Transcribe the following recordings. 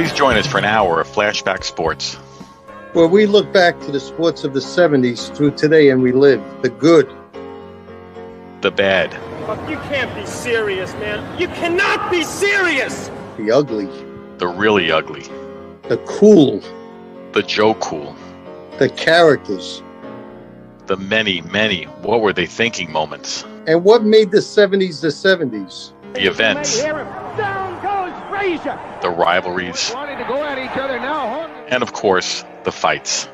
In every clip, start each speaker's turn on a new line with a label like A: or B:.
A: Please join us for an hour of Flashback Sports,
B: where we look back to the sports of the 70s through today and relive the good,
A: the bad.
C: You can't be serious, man. You cannot be serious!
B: The ugly,
A: the really ugly,
B: the cool,
A: the Joe Cool,
B: the characters,
A: the many, many what were they thinking moments.
B: And what made the 70s the 70s?
A: The events,
C: Down goes Frazier.
A: The rivalries,
C: Wanting to go at each other now, huh?
A: And of course, the fights.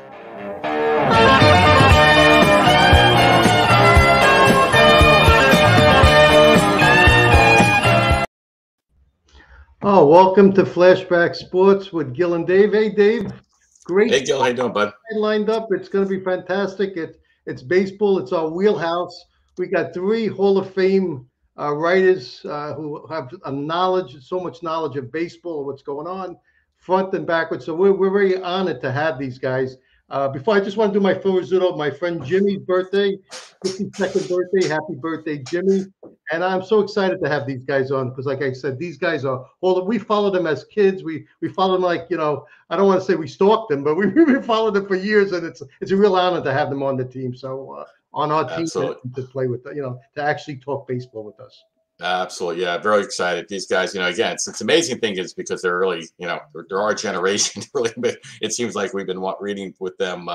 B: Oh, welcome to Flashback Sports with Gil and Dave. Hey, Dave. Great.
D: Hey, Gil. How you doing, bud?
B: Lined up. It's going to be fantastic. It's baseball. It's our wheelhouse. We got 3 Hall of Fame writers who have so much knowledge of baseball and what's going on, front and backwards. So we're very honored to have these guys. Before, I just want to do my Phil Rizzuto, my friend Jimmy's birthday, 52nd birthday. Happy birthday, Jimmy. And I'm so excited to have these guys on because, like I said, these guys are we followed them as kids. We followed them like, I don't want to say we stalked them, but we followed them for years. And it's a real honor to have them on the team. So on our team to play with, to actually talk baseball with us.
D: Absolutely. Yeah. Very excited. These guys, again, it's amazing thing is because they're really, they're our generation. Really, it seems like we've been reading with them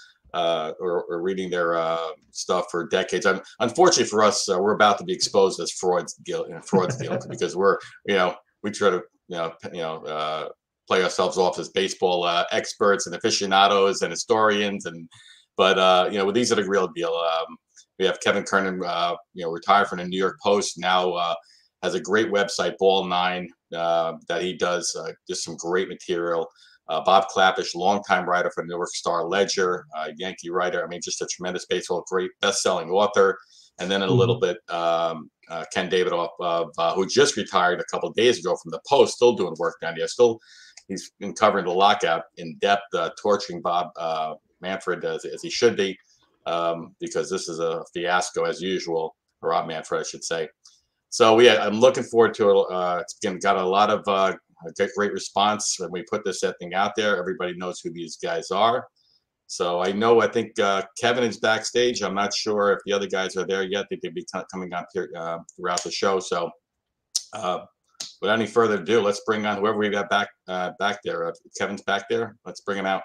D: or reading their stuff for decades. Unfortunately for us, we're about to be exposed as frauds deal because we try to, play ourselves off as baseball experts and aficionados and historians. But these are the real deal. We have Kevin Kernan, retired from the New York Post, now has a great website, Ball 9, that he does just some great material. Bob Klapisch, longtime writer for the New York Star Ledger, Yankee writer. I mean, just a tremendous baseball, great best-selling author. And then in a little bit, Ken Davidoff, who just retired a couple of days ago from the Post, still doing work down here. He's been covering the lockout in depth, torturing Bob Manfred as he should be. Because this is a fiasco as usual, or Rob Manfred, I should say. So I'm looking forward to it. It's got a lot of great response when we put this thing out there. Everybody knows who these guys are. So I think Kevin is backstage. I'm not sure if the other guys are there yet. I think they'll be coming on here, throughout the show. So without any further ado, let's bring on whoever we got back there. Kevin's back there. Let's bring him out.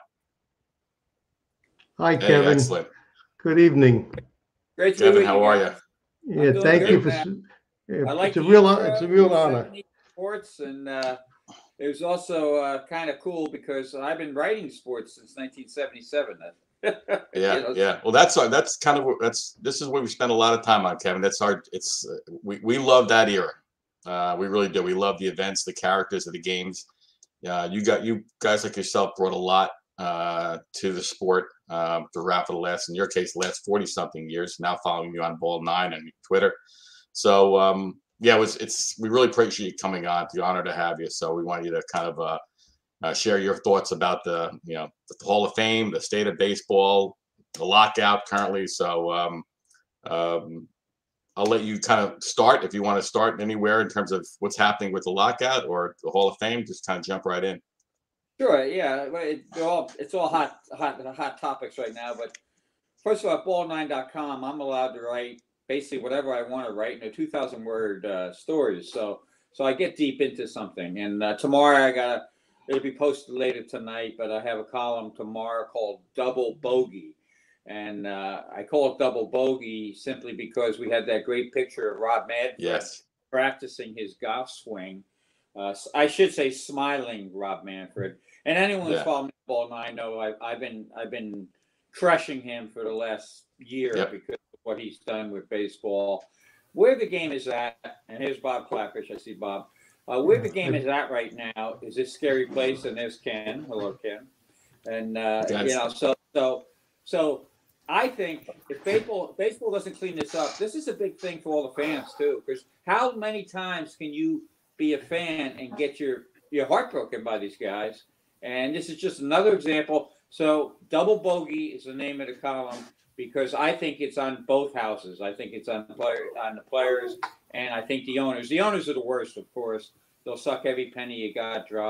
B: Hi, Kevin.
D: Hey, excellent.
B: Good evening.
E: Great,
D: Kevin. How are you?
B: Yeah, thank you for.
E: I like
B: it's a real honor.
E: Sports, and it was also kind of cool because I've been writing sports since 1977.
D: Yeah. Well, this is where we spend a lot of time on, Kevin. We love that era. We really do. We love the events, the characters of the games. You guys like yourself brought a lot to the sport throughout the last 40 something years, now following you on Ball 9 and Twitter. So we really appreciate you coming on. It's an honor to have you. So we want you to kind of share your thoughts about the Hall of Fame, the state of baseball, the lockout currently. So I'll let you kind of start if you want to start anywhere in terms of what's happening with the lockout or the Hall of Fame. Just kind of jump right in.
E: Sure, yeah. It's all hot topics right now. But first of all, ball9.com, I'm allowed to write basically whatever I want to write in a 2,000-word stories. So I get deep into something. And tomorrow it'll be posted later tonight, but I have a column tomorrow called Double Bogey. And I call it Double Bogey simply because we had that great picture of Rob Manfred practicing his golf swing. I should say smiling Rob Manfred. And anyone who's followed me on Ball 9 know I've been crushing him for the last year because of what he's done with baseball. Where the game is at, and here's Bob Klapisch. I see Bob. Where the game is at right now is this scary place, and there's Ken. Hello, Ken. And so I think if baseball doesn't clean this up, this is a big thing for all the fans too. Because how many times can you be a fan and get your heart broken by these guys? And this is just another example. So Double Bogey is the name of the column because I think it's on both houses. I think it's on the players, and I think the owners. The owners are the worst, of course. They'll suck every penny you got dry.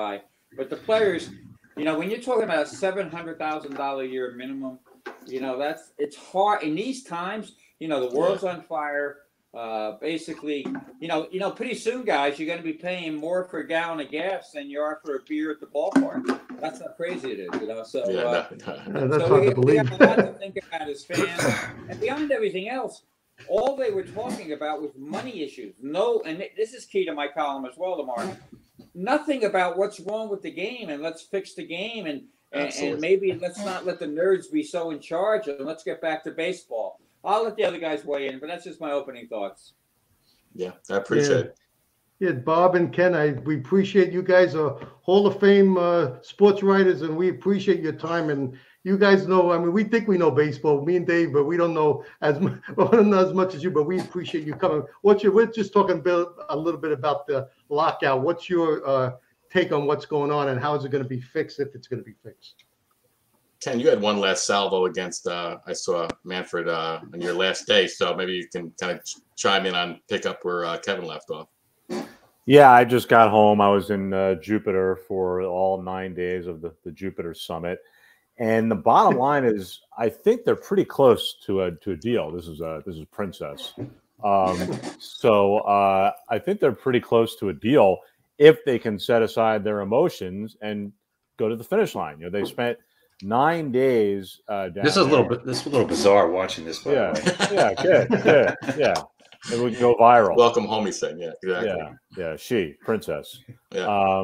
E: But the players, when you're talking about a $700,000 a year minimum, it's hard in these times. The world's on fire. Basically, pretty soon, guys, you're going to be paying more for a gallon of gas than you are for a beer at the ballpark. That's how crazy it is, So,
B: that's
E: so
B: hard to
E: we
B: believe.
E: have a lot to think about as fans. And beyond everything else, all they were talking about was money issues. No, and this is key to my column as well, Lamar. Nothing about what's wrong with the game and let's fix the game and maybe let's not let the nerds be so in charge and let's get back to baseball. I'll let the other guys weigh in, but that's just my opening thoughts.
D: Yeah, I appreciate it.
B: Yeah, Bob and Ken, we appreciate you guys are Hall of Fame sports writers, and we appreciate your time. And you guys know, I mean, we think we know baseball, me and Dave, but we don't know as much as you. But we appreciate you coming. We're just talking a little bit about the lockout. What's your take on what's going on, and how is it going to be fixed if it's going to be fixed?
D: Ken, you had one last salvo against I saw Manfred on your last day, so maybe you can kind of chime in on pick up where Kevin left off.
F: Yeah, I just got home. I was in Jupiter for all 9 days of the Jupiter Summit, and the bottom line is, I think they're pretty close to a deal. This is Princess, so I think they're pretty close to a deal if they can set aside their emotions and go to the finish line. They spent 9 days.
G: This is a little bizarre watching this. By the way.
F: Good. Yeah. Maybe we can go viral.
D: Welcome home, he said. Yeah, exactly.
F: Yeah, Princess.
D: Yeah.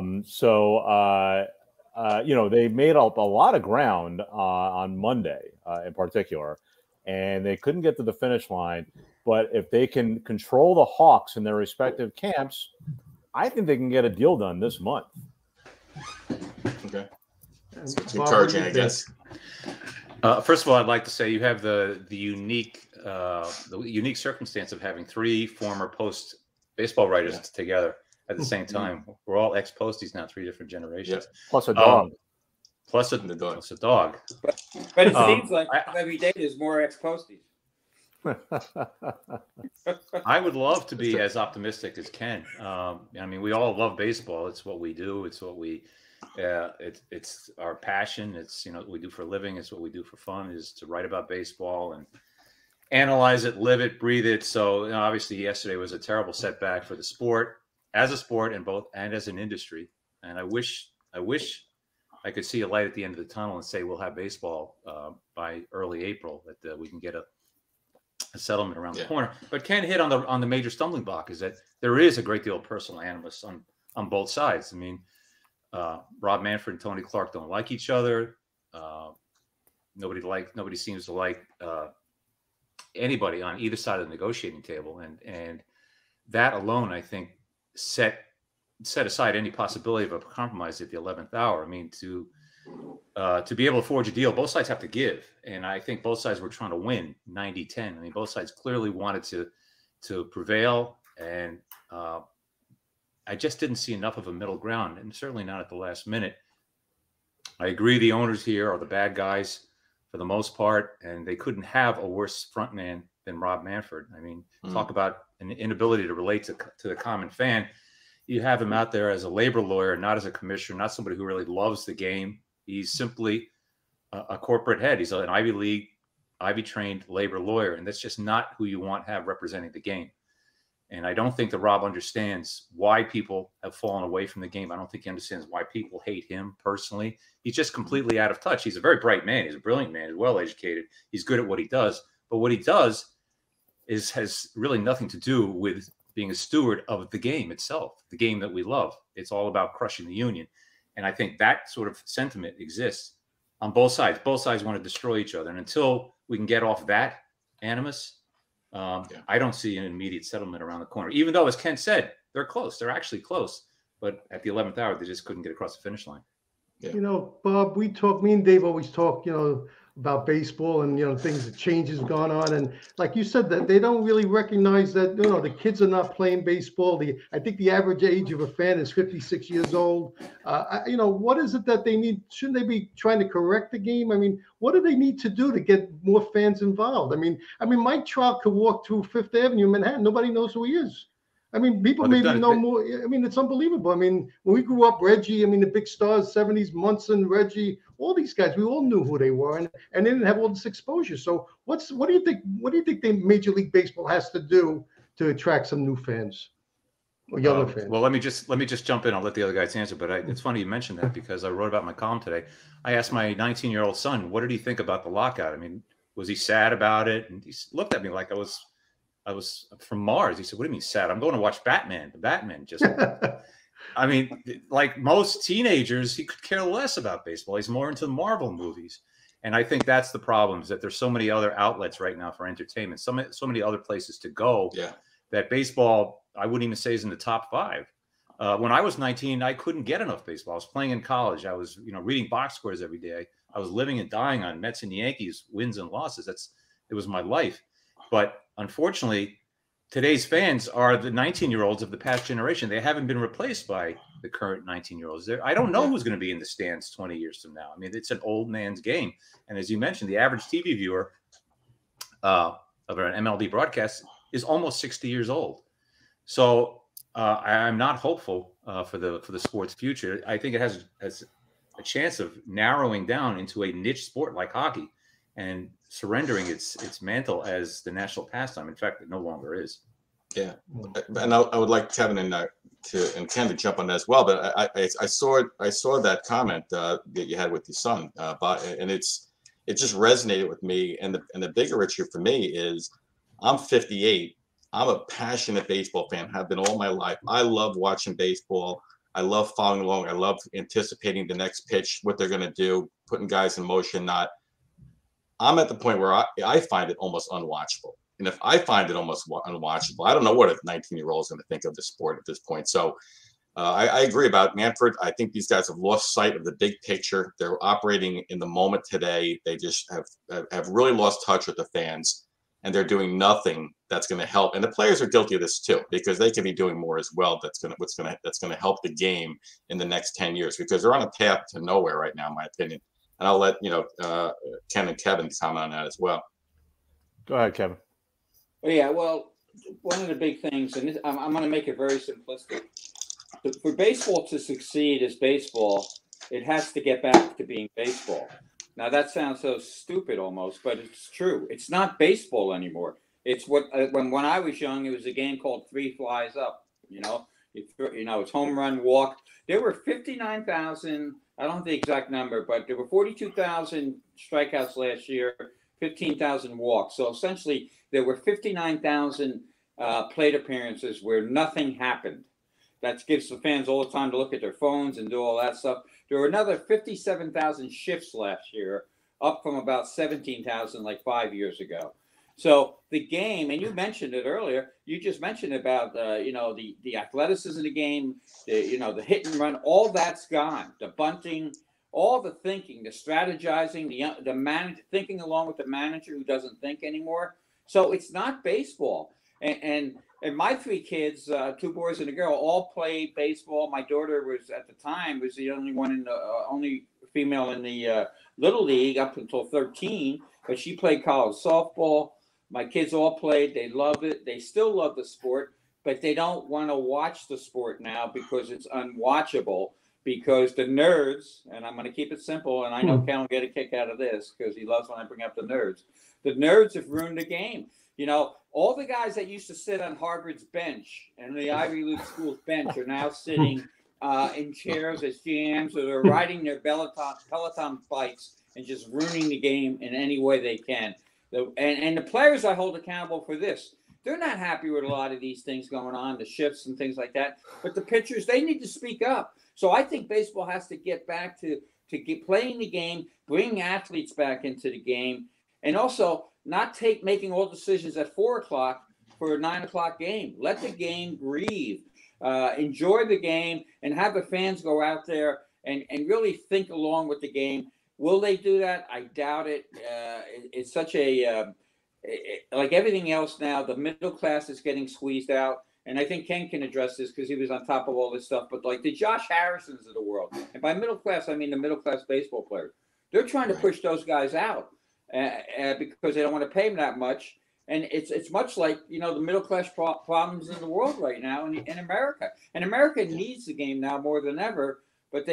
F: They made up a lot of ground on Monday in particular, and they couldn't get to the finish line. But if they can control the Hawks in their respective camps, I think they can get a deal done this month.
D: Okay. That's encouraging, I guess.
G: First of all, I'd like to say you have the unique circumstance of having three former Post baseball writers together at the same time. We're all ex-Posties now, three different generations.
F: Plus a dog.
G: Plus a dog.
E: But it seems like every day there's more ex-Posties.
G: I would love to be as optimistic as Ken. I mean, we all love baseball. It's what we do. It's what we. It's our passion. It's what we do for a living. It's what we do for fun. Is to write about baseball and analyze it, live it, breathe it. So obviously, yesterday was a terrible setback for the sport, as a sport, and as an industry. And I wish I could see a light at the end of the tunnel and say we'll have baseball by early April, that we can get a settlement around the corner. But Ken hit on the major stumbling block, is that there is a great deal of personal animus on both sides. I mean, Rob Manfred and Tony Clark don't like each other. Nobody seems to like anybody on either side of the negotiating table, and that alone, I think, set aside any possibility of a compromise at the 11th hour. I mean, to be able to forge a deal, both sides have to give, and I think both sides were trying to win 90-10. I mean, both sides clearly wanted to prevail, and I just didn't see enough of a middle ground, and certainly not at the last minute. I agree the owners here are the bad guys for the most part, and they couldn't have a worse front man than Rob Manfred. I mean, talk about an inability to relate to the common fan. You have him out there as a labor lawyer, not as a commissioner, not somebody who really loves the game. He's simply a corporate head. He's an Ivy League, Ivy-trained labor lawyer, and that's just not who you want to have representing the game. And I don't think that Rob understands why people have fallen away from the game. I don't think he understands why people hate him personally. He's just completely out of touch. He's a very bright man. He's a brilliant man. He's well-educated. He's good at what he does. But what he does has really nothing to do with being a steward of the game itself, the game that we love. It's all about crushing the union. And I think that sort of sentiment exists on both sides. Both sides want to destroy each other. And until we can get off that animus, I don't see an immediate settlement around the corner, even though, as Ken said, they're close. They're actually close. But at the 11th hour, they just couldn't get across the finish line.
B: Yeah. Bob, me and Dave always talk, about baseball and, things that changes going on. And like you said, that they don't really recognize that, the kids are not playing baseball. I think the average age of a fan is 56 years old. What is it that they need? Shouldn't they be trying to correct the game? I mean, what do they need to do to get more fans involved? I mean, Mike Trout could walk through Fifth Avenue in Manhattan. Nobody knows who he is. I mean, people
G: Well, they've
B: maybe
G: done it.
B: know more. I mean, it's unbelievable. I mean, when we grew up, Reggie, I mean, the big stars, 70s, Munson, Reggie, all these guys, we all knew who they were, and they didn't have all this exposure. So what do you think the Major League Baseball has to do to attract some new fans or younger fans?
G: Well, let me just jump in. I'll let the other guys answer. But it's funny you mentioned that because I wrote about my column today. I asked my 19-year-old son, what did he think about the lockout? I mean, was he sad about it? And he looked at me like I was from Mars. He said, "What do you mean sad? I'm going to watch Batman." The Batman just, I mean, like most teenagers, he could care less about baseball. He's more into Marvel movies. And I think that's the problem, is that there's so many other outlets right now for entertainment, so many other places to go, that baseball, I wouldn't even say is in the top 5. When I was 19, I couldn't get enough baseball. I was playing in college. I was, reading box scores every day. I was living and dying on Mets and Yankees wins and losses. It was my life. But unfortunately, today's fans are the 19-year-olds of the past generation. They haven't been replaced by the current 19-year-olds. I don't know who's going to be in the stands 20 years from now. I mean, it's an old man's game. And as you mentioned, the average TV viewer of an MLB broadcast is almost 60 years old. So I'm not hopeful for the sport's future. I think it has a chance of narrowing down into a niche sport like hockey and surrendering its mantle as the national pastime. In fact, it no longer is.
D: Yeah, and I would like Kevin and Ken to jump on that as well. But I saw that comment that you had with your son, and it just resonated with me. And the bigger issue for me is I'm 58. I'm a passionate baseball fan. Have been all my life. I love watching baseball. I love following along. I love anticipating the next pitch, what they're going to do, putting guys in motion. I'm at the point where I find it almost unwatchable. And if I find it almost unwatchable, I don't know what a 19-year-old is going to think of the sport at this point. So I agree about Manfred. I think these guys have lost sight of the big picture. They're operating in the moment today. They just have really lost touch with the fans, and they're doing nothing that's going to help. And the players are guilty of this too, because they could be doing more as well. That's going to help the game in the next 10 years, because they're on a path to nowhere right now, in my opinion. And I'll let Ken and Kevin comment on that as well.
F: Go ahead, Kevin.
E: Well, one of the big things, and I'm going to make it very simplistic. For baseball to succeed as baseball, it has to get back to being baseball. Now, that sounds so stupid almost, but it's true. It's not baseball anymore. It's what when I was young, it was a game called 3 Flies Up. It's home run, walk. There were 59,000. I don't have the exact number, but there were 42,000 strikeouts last year, 15,000 walks. So essentially, there were 59,000 plate appearances where nothing happened. That gives the fans all the time to look at their phones and do all that stuff. There were another 57,000 shifts last year, up from about 17,000 like 5 years ago. So the game, and you mentioned it earlier, you just mentioned about the athleticism of the game, the hit and run, all that's gone. The bunting, all the thinking, the strategizing, the thinking along with the manager who doesn't think anymore. So it's not baseball. And my 3 kids, 2 boys and a girl, all played baseball. My daughter was the only female in the little league up until 13, but she played college softball. My kids all played. They loved it. They still love the sport, but they don't want to watch the sport now because it's unwatchable. Because the nerds, and I'm going to keep it simple, and I know Ken will get a kick out of this because he loves when I bring up the nerds. The nerds have ruined the game. All the guys that used to sit on Harvard's bench and the Ivy League school's bench are now sitting in chairs as GMs, or they're riding their Peloton bikes and just ruining the game in any way they can. And the players I hold accountable for this. They're not happy with a lot of these things going on, the shifts and things like that. But the pitchers, they need to speak up. So I think baseball has to get back to playing the game, bring athletes back into the game, and also not making all decisions at 4:00 for a 9:00 game. Let the game breathe. Enjoy the game and have the fans go out there and really think along with the game. Will they do that? I doubt it. It's such like everything else now, the middle class is getting squeezed out. And I think Ken can address this because he was on top of all this stuff. But like the Josh Harrisons of the world, and by middle class, I mean the middle class baseball players, they're trying to push those guys out because they don't want to pay them that much. And it's much like, you know, the middle class problems in the world right now in America. And America needs the game now more than ever. But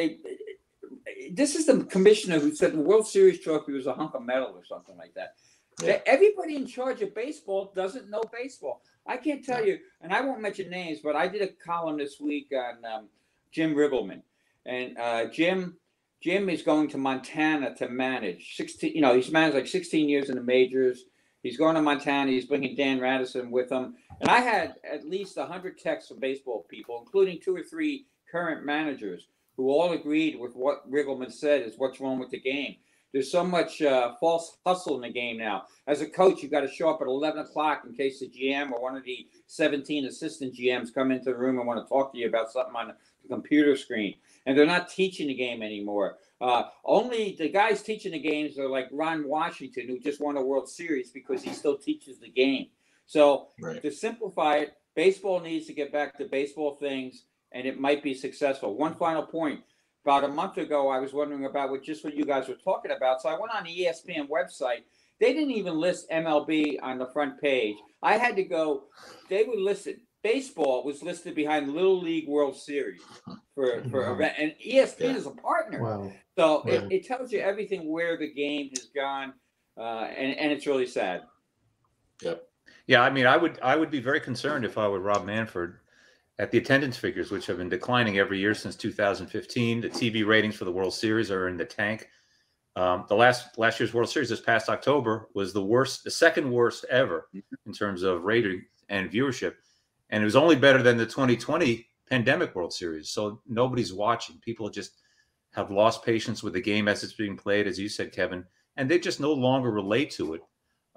E: this is the commissioner who said the World Series trophy was a hunk of metal or something like that. Yeah. Everybody in charge of baseball doesn't know baseball. I can't tell you, and I won't mention names, but I did a column this week on Jim Riggleman. And Jim is going to Montana to manage 16. You know, he's managed like 16 years in the majors. He's going to Montana. He's bringing Dan Radisson with him. And I had at least 100 texts from baseball people, including 2 or 3 current managers, who all agreed with what Riggleman said is what's wrong with the game. There's so much false hustle in the game now. As a coach, you've got to show up at 11 o'clock in case the GM or one of the 17 assistant GMs come into the room and want to talk to you about something on the computer screen. And they're not teaching the game anymore. Only the guys teaching the games are like Ron Washington, who just won a World Series because he still teaches the game. So to simplify it, baseball needs to get back to baseball things, and it might be successful. One final point. About a month ago, I was wondering about what you guys were talking about. So I went on the ESPN website. They didn't even list MLB on the front page. I had to go. They were listed. Baseball was listed behind Little League World Series for event, and ESPN is a partner.
B: Wow.
E: So it tells you everything where the game has gone, and it's really sad.
D: Yep.
G: Yeah, I mean, I would be very concerned if I were Rob Manfred at the attendance figures, which have been declining every year since 2015. The TV ratings for the World Series are in the tank. The last year's World Series this past October was the second worst ever in terms of rating and viewership. And it was only better than the 2020 pandemic World Series. So nobody's watching. People just have lost patience with the game as it's being played, as you said, Kevin, and they just no longer relate to it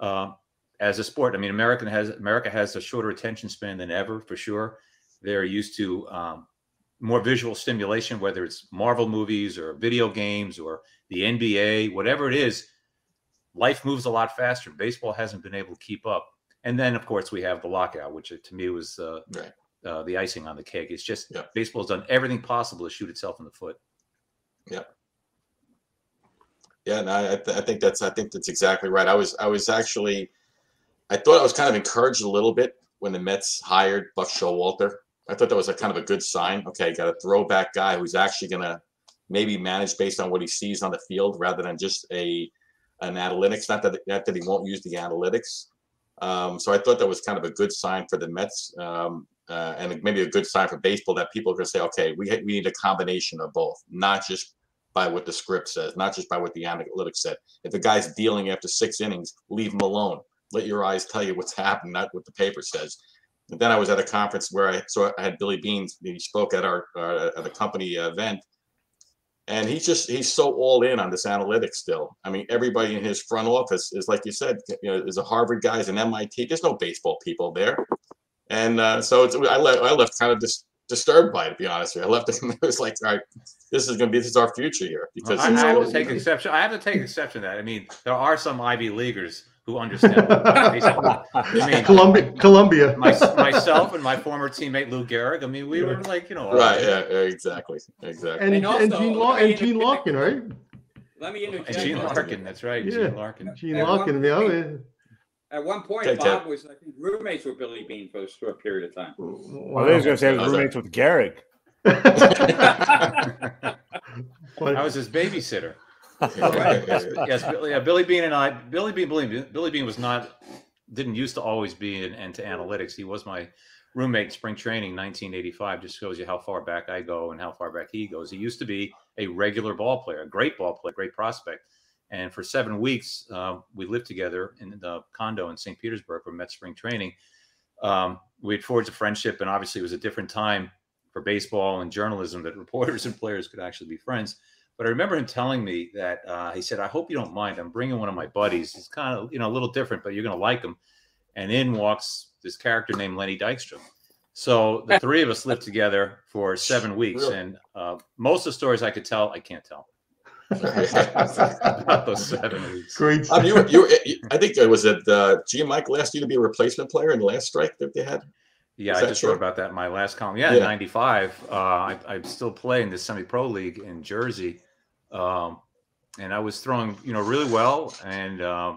G: as a sport. I mean, America has a shorter attention span than ever, for sure. They're used to more visual stimulation, whether it's Marvel movies or video games or the NBA, whatever it is. Life moves a lot faster. Baseball hasn't been able to keep up. And then, of course, we have the lockout, which to me was the icing on the cake. It's just baseball's done everything possible to shoot itself in the foot.
D: Yep. Yeah, no, I think that's exactly right. I thought I was kind of encouraged a little bit when the Mets hired Buck Showalter. I thought that was a kind of a good sign. Okay, got a throwback guy who's actually going to maybe manage based on what he sees on the field rather than just an analytics. Not that he won't use the analytics. So I thought that was kind of a good sign for the Mets, and maybe a good sign for baseball that people are going to say, okay, we need a combination of both, not just by what the script says, not just by what the analytics said. If a guy's dealing after 6 innings, leave him alone. Let your eyes tell you what's happened, not what the paper says. And then I was at a conference where I had Billy Beane. He spoke at at a company event, and he's so all in on this analytics still. I mean, everybody in his front office is, like you said, is a Harvard guy, is an MIT. There's no baseball people there, and so I left kind of disturbed by it, to be honest with you. I left it. It was like, all right, this is our future here, because
G: I have to take exception. I have to take exception to that. I mean, there are some Ivy Leaguers who understand. I mean,
B: Columbia.
G: Myself and my former teammate Lou Gehrig. I mean, we were like,
D: right? Yeah, exactly.
B: And Gene Larkin, right?
E: Let me interject.
G: Gene Larkin, that's right.
B: Yeah.
G: Gene Larkin.
B: Gene Larkin.
E: At one point, Bob was, I think, roommates with Billy Beane for a short period of time.
F: Well, I was going to say I was roommates with Gehrig.
G: I was his babysitter. Yes, Billy Beane and I. Billy Beane didn't used to always be into analytics. He was my roommate in spring training, 1985. Just shows you how far back I go and how far back he goes. He used to be a regular ball player, a great ball player, great prospect. And for 7 weeks, we lived together in the condo in St. Petersburg for Met spring training. We had forged a friendship, and obviously it was a different time for baseball and journalism that reporters and players could actually be friends. But I remember him telling me that he said, "I hope you don't mind. I'm bringing one of my buddies. He's kind of, a little different, but you're going to like him." And in walks this character named Lenny Dykstra. So the three of us lived together for 7 weeks. Really? And most of the stories I could tell, I can't tell. About those 7 weeks.
B: Great.
D: I think it was G. Michael asked you to be a replacement player in the last strike that they had.
G: Yeah, I just wrote about that in my last column. Yeah, in 95, I'm still playing the semi-pro league in Jersey, and I was throwing, really well. And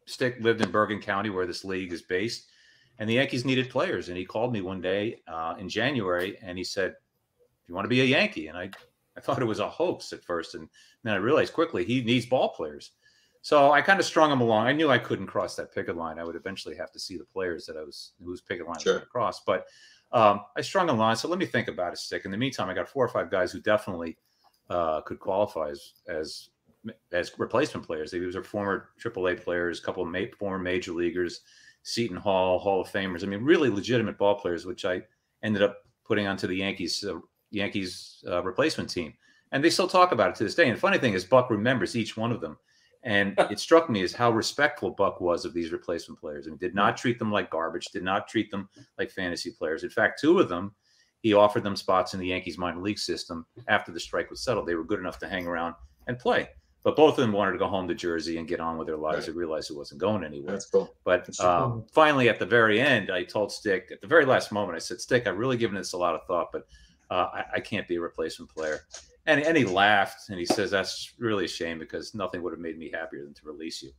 G: Stick lived in Bergen County, where this league is based, and the Yankees needed players. And he called me one day in January, and he said, "Do you want to be a Yankee?" And I thought it was a hoax at first, and then I realized quickly he needs ball players. So I kind of strung him along. I knew I couldn't cross that picket line. I would eventually have to see the players that whose picket line I was going to cross. But I strung him along. So let me think about it, Stick. In the meantime, I got 4 or 5 guys who definitely could qualify as replacement players. These are former AAA players, a couple of former major leaguers, Seton Hall of Famers. I mean, really legitimate ball players, which I ended up putting onto the Yankees replacement team. And they still talk about it to this day. And the funny thing is, Buck remembers each one of them. And it struck me as how respectful Buck was of these replacement players, and did not treat them like garbage, did not treat them like fantasy players. In fact, 2 of them, he offered them spots in the Yankees minor league system after the strike was settled. They were good enough to hang around and play. But both of them wanted to go home to Jersey and get on with their lives. They realized it wasn't going anywhere.
D: That's cool.
G: But finally, at the very end, I told Stick, at the very last moment, I said, "Stick, I've really given this a lot of thought, but I can't be a replacement player." And he laughed, and he says, "That's really a shame, because nothing would have made me happier than to release you."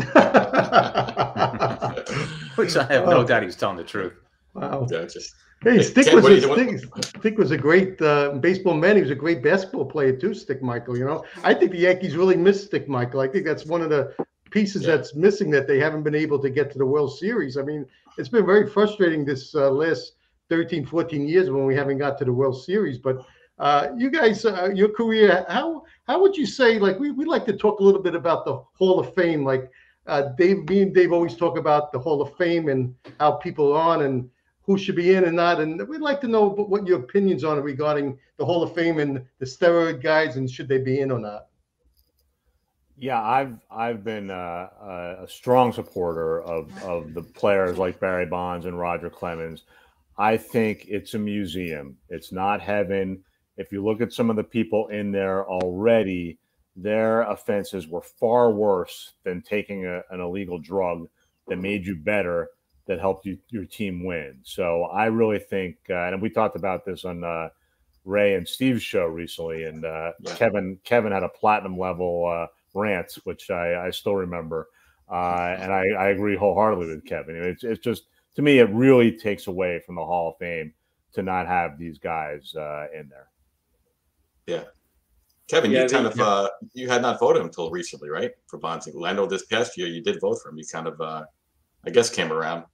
G: Which I have no doubt he was telling the truth.
B: Wow.
D: Gotcha.
B: Hey, Stick
D: Ken,
B: was a great baseball man. He was a great basketball player too, Stick Michael. You know, I think the Yankees really miss Stick Michael. I think that's one of the pieces that's missing, that they haven't been able to get to the World Series. I mean, it's been very frustrating this last 13, 14 years when we haven't got to the World Series. But you guys, your career, how would you say, like, we like to talk a little bit about the Hall of Fame. Like me and Dave always talk about the Hall of Fame and how people are on and who should be in and not. And we'd like to know what your opinions on regarding the Hall of Fame and the steroid guys, and should they be in or not?
F: Yeah, I've been a strong supporter of the players like Barry Bonds and Roger Clemens. I think it's a museum. It's not heaven. If you look at some of the people in there already, their offenses were far worse than taking an illegal drug that made you better, that helped your team win. So I really think, and we talked about this on Ray and Steve's show recently, and Kevin had a platinum level rant, which I still remember, and I agree wholeheartedly with Kevin. It's just, to me, it really takes away from the Hall of Fame to not have these guys in there.
D: Yeah. Kevin, you kind of you had not voted until recently, right? For Bonds. Lando, this past year, you did vote for him. You kind of, I guess, came around.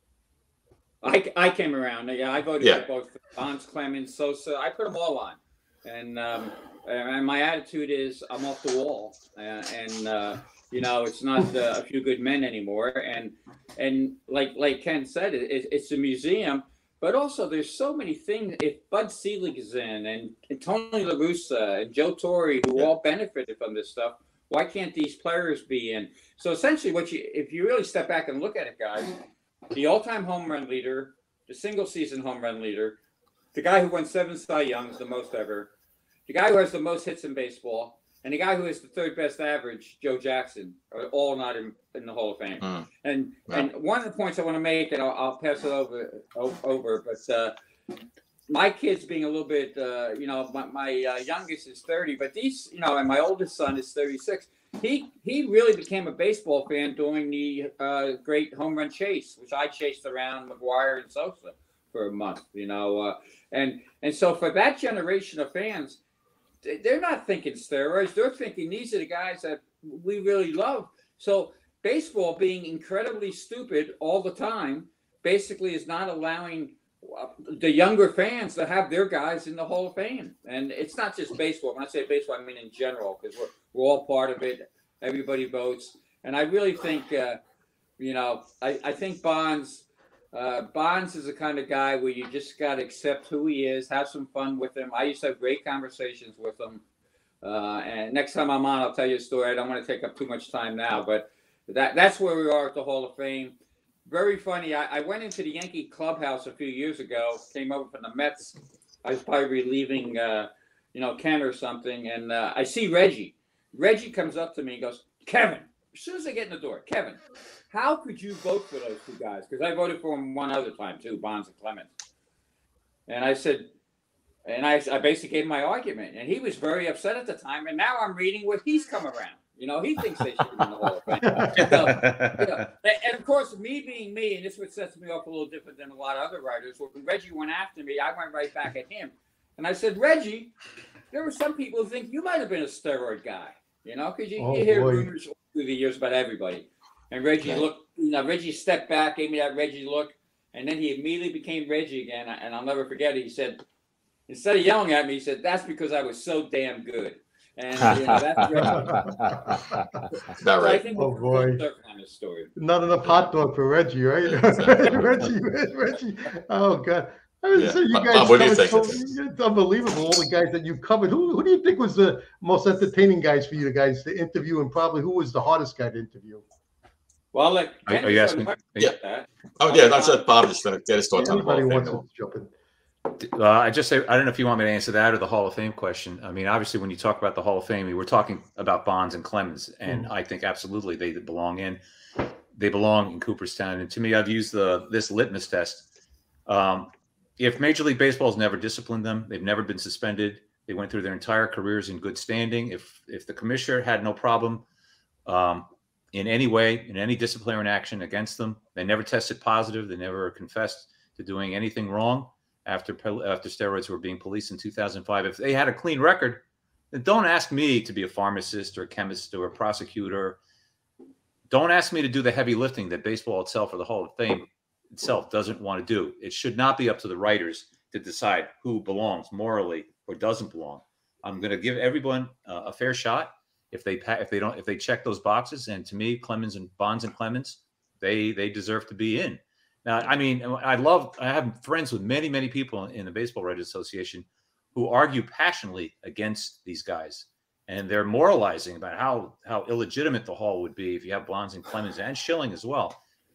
E: I came around. Yeah, I voted for both Bonds, Clemens, Sosa. I put them all on, and my attitude is I'm off the wall, you know, it's not a few good men anymore. And like Ken said, it's a museum, but also there's so many things. If Bud Selig is in, and Tony La Russa and Joe Torre, who all benefited from this stuff, why can't these players be in? So essentially, if you really step back and look at it, guys, the all-time home run leader, the single-season home run leader, the guy who won 7 Cy Youngs, the most ever, the guy who has the most hits in baseball, and the guy who has the 3rd best average, Joe Jackson, are all not in the Hall of Fame. And one of the points I want to make, and I'll pass it over, but my kids being a little bit, you know, my youngest is 30, but these, you know, and my oldest son is 36. He really became a baseball fan during the great home run chase, which I chased around McGwire and Sosa for a month, you know. And so for that generation of fans, they're not thinking steroids. They're thinking these are the guys that we really love. So baseball, being incredibly stupid all the time, basically is not allowing the younger fans to have their guys in the Hall of Fame. And it's not just baseball. When I say baseball, I mean in general, because we're all part of it. Everybody votes. And I really think, you know, I think Bonds is the kind of guy where you just got to accept who he is, have some fun with him. I used to have great conversations with him. And next time I'm on, I'll tell you a story. I don't want to take up too much time now, but that's where we are at the Hall of Fame. Very funny. I went into the Yankee clubhouse a few years ago, came over from the Mets. I was probably relieving, you know, Ken or something. And I see Reggie. Reggie comes up to me and goes, "Kevin," as soon as I get in the door, "Kevin, how could you vote for those 2 guys?" Because I voted for them one other time too, Bonds and Clemens. And I said, and I basically gave my argument. And he was very upset at the time. And now I'm reading what he's come around. You know, he thinks they should be in the Hall of Fame. And of course, me being me, and this what sets me off a little different than a lot of other writers. When Reggie went after me, I went right back at him, and I said, Reggie, there were some people who think you might have been a steroid guy. You know, because you hear rumors through the years about everybody. And Reggie looked, you know, Reggie stepped back, gave me that Reggie look, and then he immediately became Reggie again. And I'll never forget it. He said, instead of yelling at me, he said, "That's because I was so damn good." And you know, that's Reggie.
D: Not right.
E: I think
B: Oh boy,
E: on this story.
B: Not enough hot dog for Reggie, right? Reggie. Oh God. I was saying, you guys
D: Bob, what do you think?
B: It's unbelievable, all the guys that you covered. Who do you think was the most entertaining guys for you guys to interview, and probably who was the hardest guy to interview?
E: Well, like,
G: are you asking?
D: Yeah. Oh yeah, that's what Bob just going to get his thoughts on.
B: Anybody wants to jump in.
G: I just say, I don't know if you want me to answer that or the Hall of Fame question. I mean, obviously, when you talk about the Hall of Fame, we're talking about Bonds and Clemens, and I think absolutely they belong in. They belong in Cooperstown. And to me, I've used this litmus test. If Major League Baseball has never disciplined them, they've never been suspended. They went through their entire careers in good standing. If the commissioner had no problem in any way, in any disciplinary action against them, they never tested positive. They never confessed to doing anything wrong after steroids were being policed in 2005. If they had a clean record, then don't ask me to be a pharmacist or a chemist or a prosecutor. Don't ask me to do the heavy lifting that baseball itself or the Hall of Fame itself doesn't want to do. It should not be up to the writers to decide who belongs morally or doesn't belong. I'm going to give everyone a fair shot if they check those boxes. And to me, Clemens and Bonds and Clemens, they deserve to be in. Now, I mean, I have friends with many people in the Baseball Writers Association who argue passionately against these guys, and they're moralizing about how illegitimate the Hall would be if you have Bonds and Clemens and Schilling as well.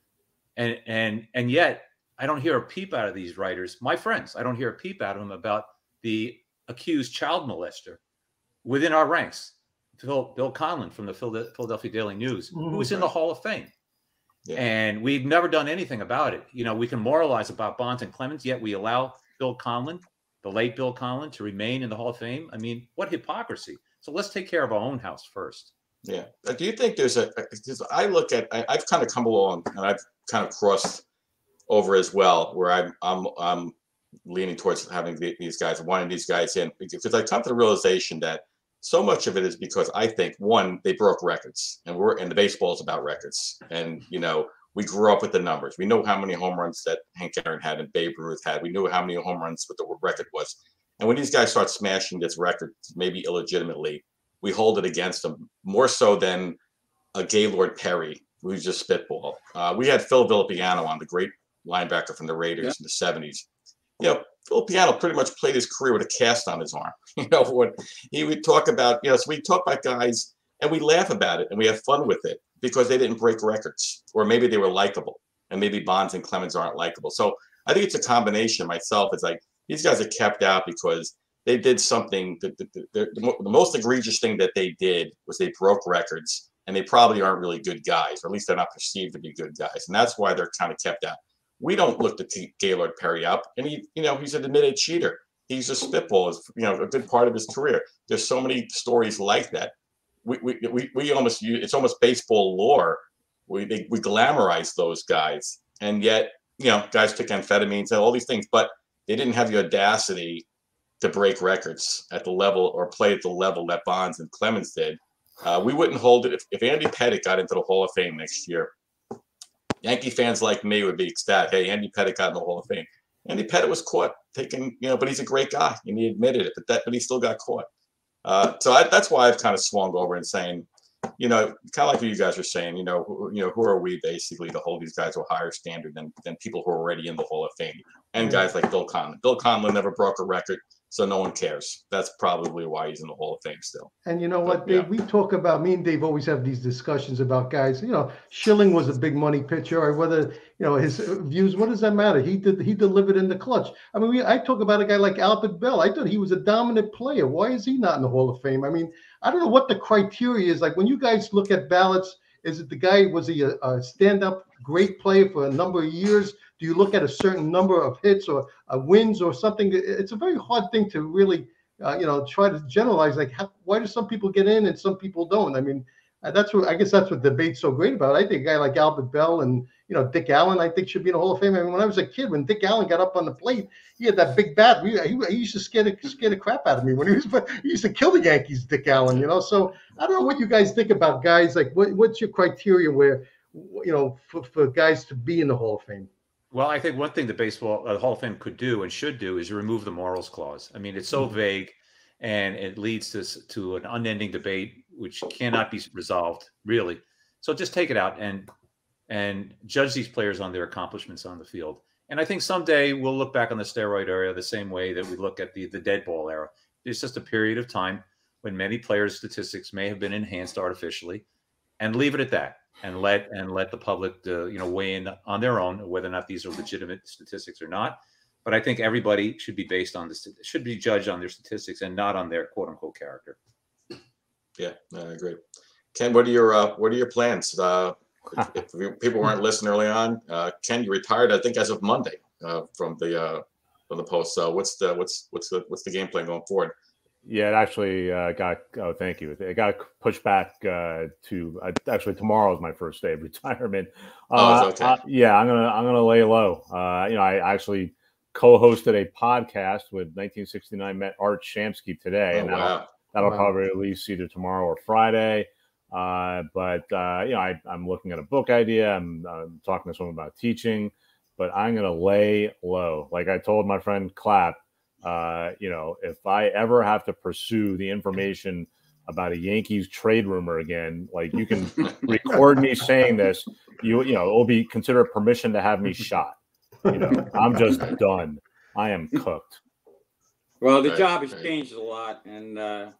G: And yet I don't hear a peep out of these writers, my friends. I don't hear a peep out of them about the accused child molester within our ranks. Bill Conlon from the Philadelphia Daily News, who is in the Hall of Fame. Yeah. And we've never done anything about it. You know, we can moralize about Bonds and Clemens, yet we allow Bill Conlon, the late Bill Conlon, to remain in the Hall of Fame. I mean, what hypocrisy. So let's take care of our own house first.
D: Yeah. Do you think there's because I've kind of come along and I've kind of crossed over as well, where I'm leaning towards having these guys, wanting these guys in, because I come to the realization that so much of it is because I think, one, they broke records, and the baseball is about records. And, you know, we grew up with the numbers. We know how many home runs that Hank Aaron had and Babe Ruth had. We knew how many home runs what the record was. And when these guys start smashing this record, maybe illegitimately, we hold it against them more so than a Gaylord Perry, who's just spitball. We had Phil Villapiano on, the great linebacker from the Raiders in the 70s. You know, Villapiano pretty much played his career with a cast on his arm. You know, when he would talk about, you know, so we talk about guys and we laugh about it and we have fun with it because they didn't break records, or maybe they were likable, and maybe Bonds and Clemens aren't likable. So I think it's a combination. Myself, it's like these guys are kept out because they did something. The most egregious thing that they did was they broke records, and they probably aren't really good guys, or at least they're not perceived to be good guys, and that's why they're kind of kept out. We don't look to Gaylord Perry up, and he's an admitted cheater. He's a spitball, is a good part of his career. There's so many stories like that. We almost use, it's almost baseball lore. We glamorize those guys, and yet guys took amphetamines and all these things, but they didn't have the audacity to break records at the level or play at the level that Bonds and Clemens did. We wouldn't hold it if Andy Pettitte got into the Hall of Fame next year. Yankee fans like me would be ecstatic. Hey, Andy Pettitte got in the Hall of Fame. Andy Pettitte was caught taking, but he's a great guy, and he admitted it. But he still got caught. That's why I've kind of swung over and saying, kind of like what you guys are saying, who are we basically to hold these guys to a higher standard than people who are already in the Hall of Fame, and guys like Bill Conlon. Bill Conlon never broke a record, so no one cares. That's probably why he's in the Hall of Fame still.
B: And you know what, Dave? We talk about, me and Dave always have these discussions about guys. Schilling was a big money pitcher, or whether his views. What does that matter? He delivered in the clutch. I mean, I talk about a guy like Albert Bell. I thought he was a dominant player. Why is he not in the Hall of Fame? I mean, I don't know what the criteria is. Like when you guys look at ballots, is it the guy, was he a stand-up great player for a number of years? Do you look at a certain number of hits or wins or something? It's a very hard thing to really, try to generalize. Like, why do some people get in and some people don't? I mean, That's what I guess that's what debate's so great about. I think a guy like Albert Bell and Dick Allen, I think should be in the Hall of Fame. I mean, when I was a kid, when Dick Allen got up on the plate, he had that big bat. He used to scare the crap out of me when he used to kill the Yankees. Dick Allen, So I don't know what you guys think about guys like what's your criteria where for guys to be in the Hall of Fame.
G: Well, I think one thing the Hall of Fame could do and should do is remove the morals clause. I mean, it's so vague, and it leads to an unending debate which cannot be resolved, really. So just take it out and judge these players on their accomplishments on the field. And I think someday we'll look back on the steroid era the same way that we look at the dead ball era. There's just a period of time when many players' statistics may have been enhanced artificially, and leave it at that. And let the public weigh in on their own whether or not these are legitimate statistics or not. But I think everybody should be should be judged on their statistics and not on their quote unquote character.
D: Yeah, I agree. Ken, what are your plans? If people weren't listening early on, Ken, you retired I think as of Monday from the Post. So what's the game plan going forward?
F: Yeah, it actually thank you. It got pushed back to actually tomorrow is my first day of retirement.
D: Okay.
F: I'm gonna lay low. I actually co-hosted a podcast with 1969 Met Art Shamsky today, and that'll probably release either tomorrow or Friday. I'm looking at a book idea. I'm talking to someone about teaching, but I'm gonna lay low. Like I told my friend Clapp. If I ever have to pursue the information about a Yankees trade rumor again, like you can record me saying this, it'll be considered permission to have me shot. I'm just done. I am cooked.
E: Well, the job has changed a lot, and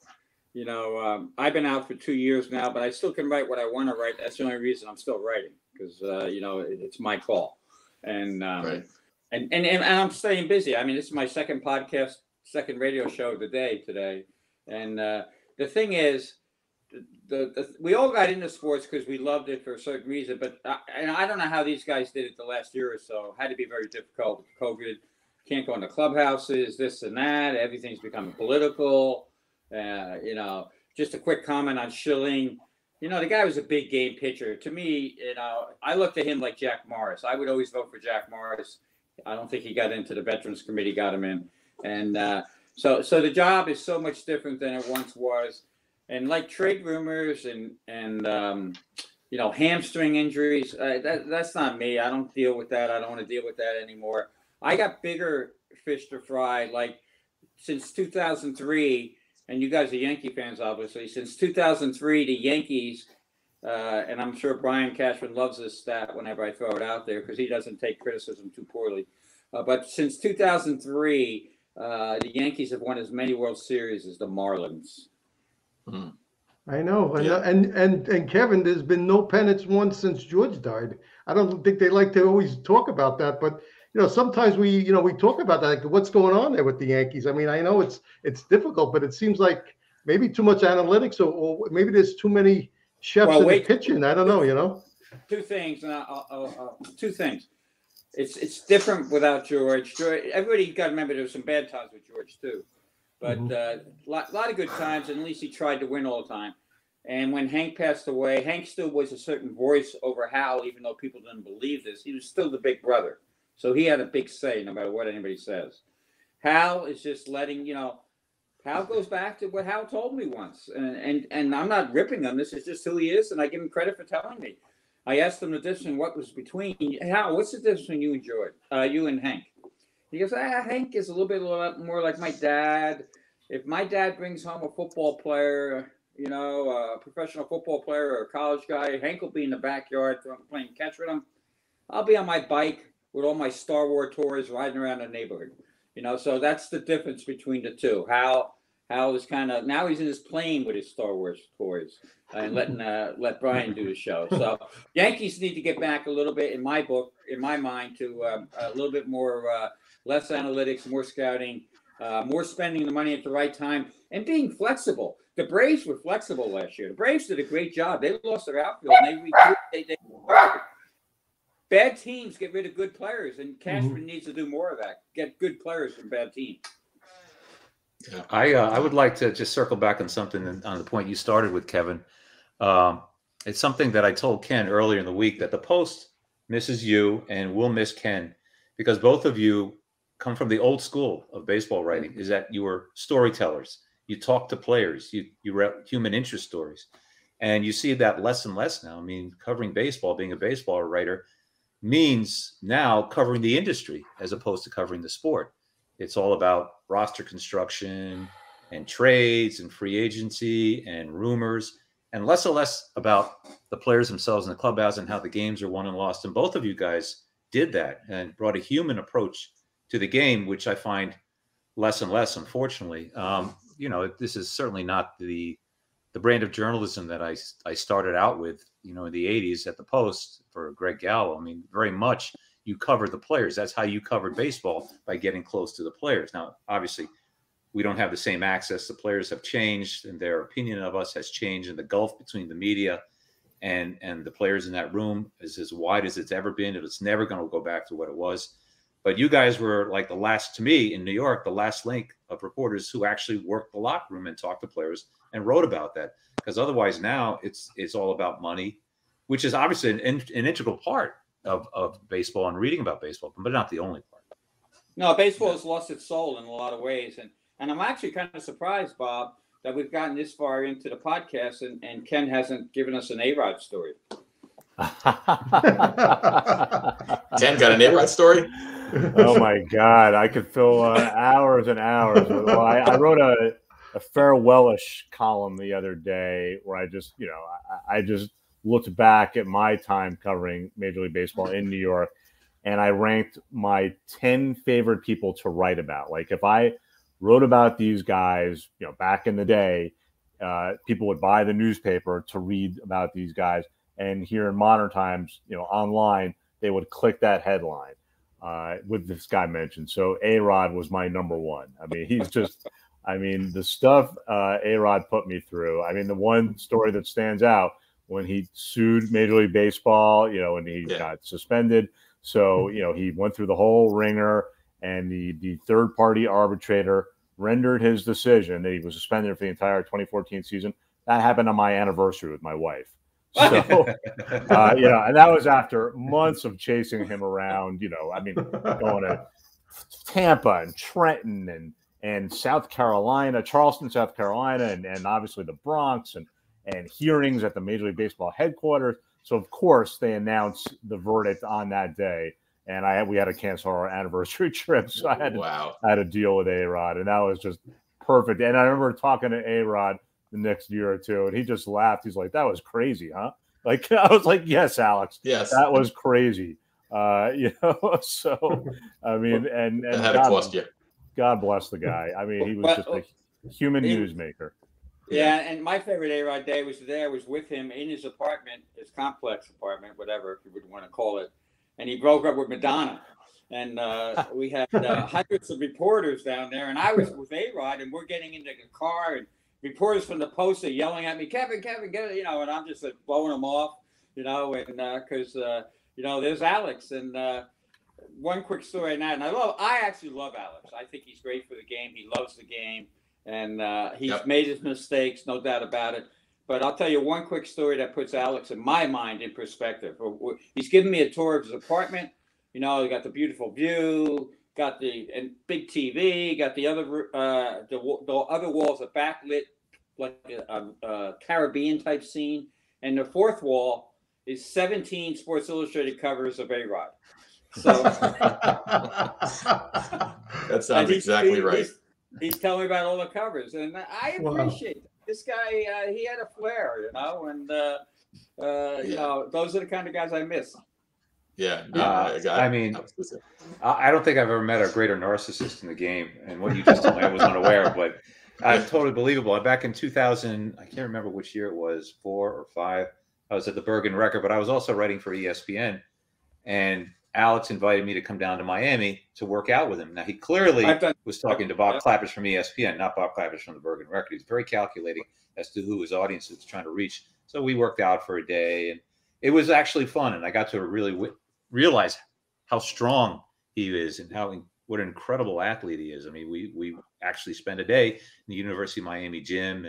E: I've been out for 2 years now, but I still can write what I want to write. That's the only reason I'm still writing, because it's my call, and. And I'm staying busy. I mean, this is my second podcast, second radio show today. And the thing is, we all got into sports because we loved it for a certain reason. But I don't know how these guys did it the last year or so. It had to be very difficult with COVID. Can't go into clubhouses, this and that. Everything's becoming political. Just a quick comment on Schilling. The guy was a big game pitcher. To me, I looked at him like Jack Morris. I would always vote for Jack Morris. I don't think he got into the Veterans Committee, got him in. And so the job is so much different than it once was. And like trade rumors and hamstring injuries, that's not me. I don't deal with that. I don't want to deal with that anymore. I got bigger fish to fry. Like since 2003, and you guys are Yankee fans, obviously, since 2003, the Yankees, and I'm sure Brian Cashman loves this stat whenever I throw it out there because he doesn't take criticism too poorly. But since 2003, the Yankees have won as many World Series as the Marlins.
B: I know. And Kevin, there's been no pennants won since George died. I don't think they like to always talk about that, but sometimes we talk about that, like what's going on there with the Yankees. I mean, I know it's difficult, but it seems like maybe too much analytics or maybe there's too many chefs in the kitchen. I don't know,
E: Two things. Two things. It's different without George. Everybody got to remember there was some bad times with George too, but a lot of good times. And at least he tried to win all the time. And when Hank passed away, Hank still was a certain voice over Hal, even though people didn't believe this. He was still the big brother, so he had a big say no matter what anybody says. Hal is just letting Hal goes back to what Hal told me once, and I'm not ripping him. This is just who he is, and I give him credit for telling me. I asked him the difference, what was between Hal. What's the difference between you and George? You and Hank? He goes, Hank is a little more like my dad. If my dad brings home a football player, a professional football player or a college guy, Hank will be in the backyard playing catch with him. I'll be on my bike with all my Star Wars toys riding around the neighborhood. So that's the difference between the two. Hal is kind of, now he's in his plane with his Star Wars toys and let Brian do the show. So Yankees need to get back a little bit, in my book, in my mind, to a little bit more, less analytics, more scouting, more spending the money at the right time, and being flexible. The Braves were flexible last year. The Braves did a great job. They lost their outfield and they bad teams get rid of good players, and Cashman needs to do more of that. Get good players from bad teams.
G: I would like to just circle back on something on the point you started with, Kevin. it's something that I told Ken earlier in the week, that the Post misses you and will miss Ken, because both of you come from the old school of baseball writing, is that you were storytellers. You talk to players, you wrote human interest stories. And you see that less and less now. I mean, covering baseball, being a baseball writer, means now covering the industry as opposed to covering the sport. It's all about roster construction and trades and free agency and rumors, and less about the players themselves in the clubhouse and how the games are won and lost. And both of you guys did that and brought a human approach to the game, which I find less and less, unfortunately. You know, this is certainly not the brand of journalism that I started out with, you know, in the 80s at the Post for Greg Gallo. I mean, very much you covered the players. That's how you covered baseball, by getting close to the players. Now, obviously, we don't have the same access. The players have changed, and their opinion of us has changed, and the gulf between the media and the players in that room is as wide as it's ever been, and it's never going to go back to what it was. But you guys were like the last, to me in New York, the last link of reporters who actually worked the locker room and talked to players and wrote about that. Because otherwise now it's all about money, which is obviously an integral part of baseball and reading about baseball, but not the only part.
E: No, baseball has lost its soul in a lot of ways. And I'm actually kind of surprised, Bob, that we've gotten this far into the podcast and Ken hasn't given us an A-Rod story.
D: Ken got an A-Rod story?
F: Oh my God, I could fill hours and hours. Well, I wrote a farewellish column the other day where I just, you know, I just looked back at my time covering Major League Baseball in New York, and I ranked my 10 favorite people to write about. Like, if I wrote about these guys, you know, back in the day, people would buy the newspaper to read about these guys, and here in modern times, you know, online, they would click that headline with this guy mentioned. So A-Rod was my number one. I mean, he's just, I mean, the stuff A-Rod put me through. I mean, the one story that stands out, when he sued Major League Baseball, you know, and he got suspended. So, you know, he went through the whole ringer, and the third-party arbitrator rendered his decision that he was suspended for the entire 2014 season. That happened on my anniversary with my wife. So, you know, and that was after months of chasing him around, you know, I mean, going to Tampa and Trenton and South Carolina, Charleston, South Carolina, and obviously the Bronx, and hearings at the Major League Baseball headquarters. So, of course, they announced the verdict on that day, and we had to cancel our anniversary trip. So I had to deal with A-Rod, and that was just perfect. And I remember talking to A-Rod the next year or two, and he just laughed. He's like, "That was crazy, huh?" Like, I was like, "Yes, Alex, yes, that was crazy." You know, so I mean, and God bless the guy. I mean, he was just a human newsmaker.
E: Yeah, and my favorite A-Rod day was there. I was with him in his apartment, his complex apartment, whatever you would want to call it, and he broke up with Madonna. And we had hundreds of reporters down there, and I was with A-Rod, and we're getting into the car, and reporters from the Post are yelling at me, Kevin, get it, you know, and I'm just like blowing them off, you know, and because you know, there's Alex. And one quick story on that, and I actually love Alex. I think he's great for the game. He loves the game, and he's made his mistakes, no doubt about it. But I'll tell you one quick story that puts Alex, in my mind, in perspective. He's given me a tour of his apartment. You know, he got the beautiful view, got the big TV, got the other walls are backlit like a Caribbean type scene, and the fourth wall is 17 Sports Illustrated covers of A-Rod. So
D: that sounds exactly right.
E: He's telling me about all the covers, and I appreciate it. This guy. He had a flair, you know, and you know, those are the kind of guys I miss.
G: Yeah, I mean, I don't think I've ever met a greater narcissist in the game. And what you just told me, I was unaware of, but totally believable. Back in 2000, I can't remember which year it was, 4 or 5. I was at the Bergen Record, but I was also writing for ESPN. And Alex invited me to come down to Miami to work out with him. Now, he clearly was talking to Bob Klapisch from ESPN, not Bob Klapisch from the Bergen Record. He's very calculating as to who his audience is trying to reach. So we worked out for a day, and it was actually fun. And I got to really realize how strong he is and what an incredible athlete he is. I mean, we actually spent a day in the University of Miami gym, and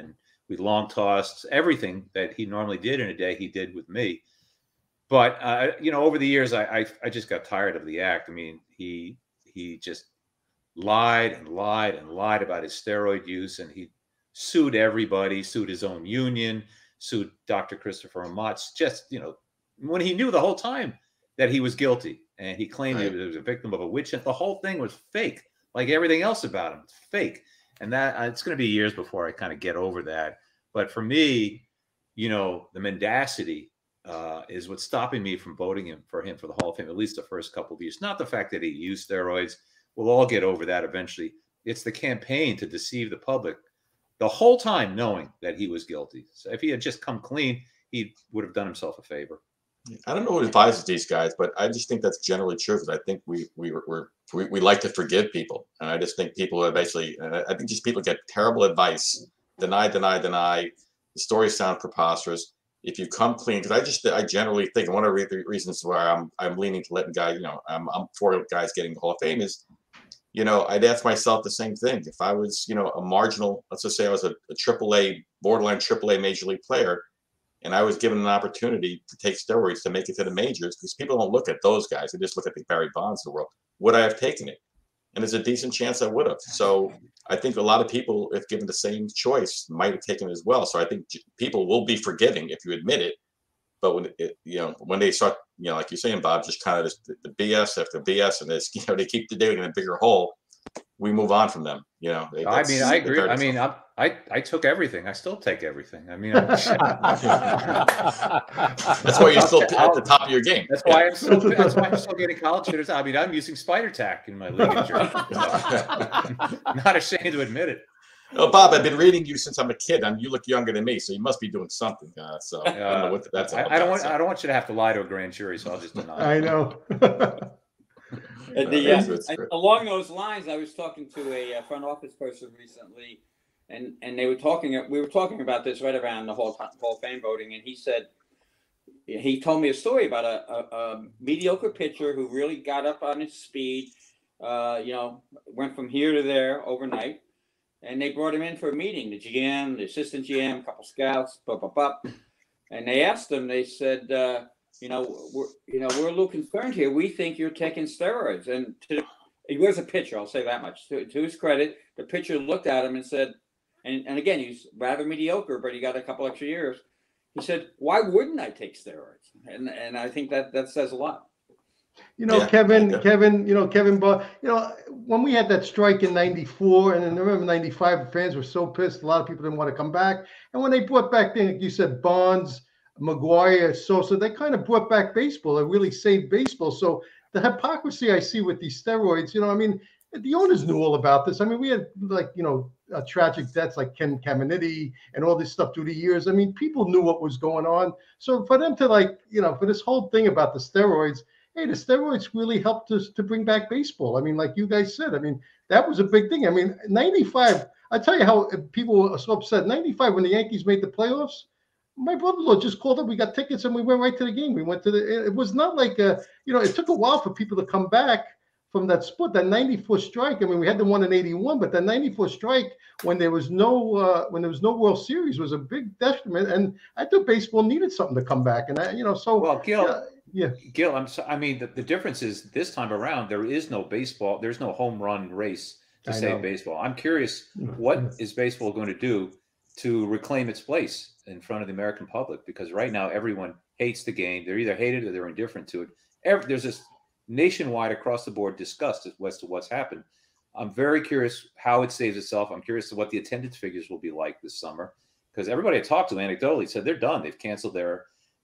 G: We long tossed. Everything that he normally did in a day, he did with me. But over the years, I just got tired of the act. I mean, he just lied and lied and lied about his steroid use, and he sued everybody, sued his own union, sued Dr. Christopher Amatz, just, when he knew the whole time that he was guilty, and he claimed he was a victim of a witch hunt. The whole thing was fake, like everything else about him. It's fake. And that it's going to be years before I kind of get over that. But for me, the mendacity is what's stopping me from voting for him for the Hall of Fame, at least the first couple of years. Not the fact that he used steroids. We'll all get over that eventually. It's the campaign to deceive the public the whole time, knowing that he was guilty. So if he had just come clean, he would have done himself a favor.
D: I don't know who advises these guys, but I just think that's generally true, because I think we like to forgive people, and I just think people are basically. I think just people get terrible advice, deny. The stories sound preposterous. If you come clean, because I generally think, and one of the reasons why I'm leaning to letting guys, I'm for guys getting the Hall of Fame is, I'd ask myself the same thing. If I was, a marginal, let's just say I was a borderline AAA major league player, and I was given an opportunity to take steroids to make it to the majors, because people don't look at those guys. They just look at the Barry Bonds of the world. Would I have taken it? And there's a decent chance I would have. So I think a lot of people, if given the same choice, might have taken it as well. So I think people will be forgiving if you admit it. But when they start, like you're saying, Bob, just kind of the BS after BS, and this, they keep digging in a bigger hole, we move on from them.
G: I agree. I mean, I took everything. I still take everything. I mean, that's
D: why you're still at the top of your game.
G: That's why I'm still getting college hitters. I mean, I'm using Spider Tack in my league jersey. Not ashamed to admit it.
D: Oh, Bob, I've been reading you since I'm a kid, and you look younger than me, so you must be doing something. I don't know what that's all about.
G: I don't want you to have to lie to a grand jury, so I'll just deny it.
B: I know.
E: Along those lines, I was talking to a front office person recently, and we were talking about this right around the Hall of Fame voting, and he told me a story about a mediocre pitcher who really got up on his speed, went from here to there overnight, and they brought him in for a meeting, the GM, the assistant GM, a couple scouts, and they asked him, they said, we're a little concerned here. We think you're taking steroids. And he was a pitcher, I'll say that much. To his credit, the pitcher looked at him and said, and again, he's rather mediocre, but he got a couple extra years. He said, "Why wouldn't I take steroids?" And I think that says a lot.
B: Kevin, when we had that strike in '94, and then I remember '95, fans were so pissed. A lot of people didn't want to come back. And when they brought back, like you said, Bonds, McGuire, Sosa, they kind of brought back baseball. It really saved baseball. So the hypocrisy I see with these steroids, the owners knew all about this. I mean, we had tragic deaths like Ken Caminiti and all this stuff through the years. I mean, people knew what was going on. So for them to for this whole thing about the steroids, hey, the steroids really helped us to bring back baseball. I mean, like you guys said, I mean, that was a big thing. I mean, '95, I tell you how people were so upset. '95, when the Yankees made the playoffs, my brother-in-law just called up. We got tickets and we went right to the game. We went to it was not like, it took a while for people to come back from that split, that '94 strike. I mean, we had the one in '81, but that '94 strike, when there was no World Series, was a big detriment. And I thought baseball needed something to come back. And
G: Well, Gil,
B: yeah.
G: Gil, the difference is this time around, there is no baseball. There's no home run race to save baseball. I'm curious, what is baseball going to do to reclaim its place in front of the American public? Because right now, everyone hates the game. They're either hated or they're indifferent to it. There's this nationwide, across the board, disgust as to what's happened. I'm very curious how it saves itself. I'm curious to what the attendance figures will be like this summer, because everybody I talked to anecdotally said they're done. They've canceled their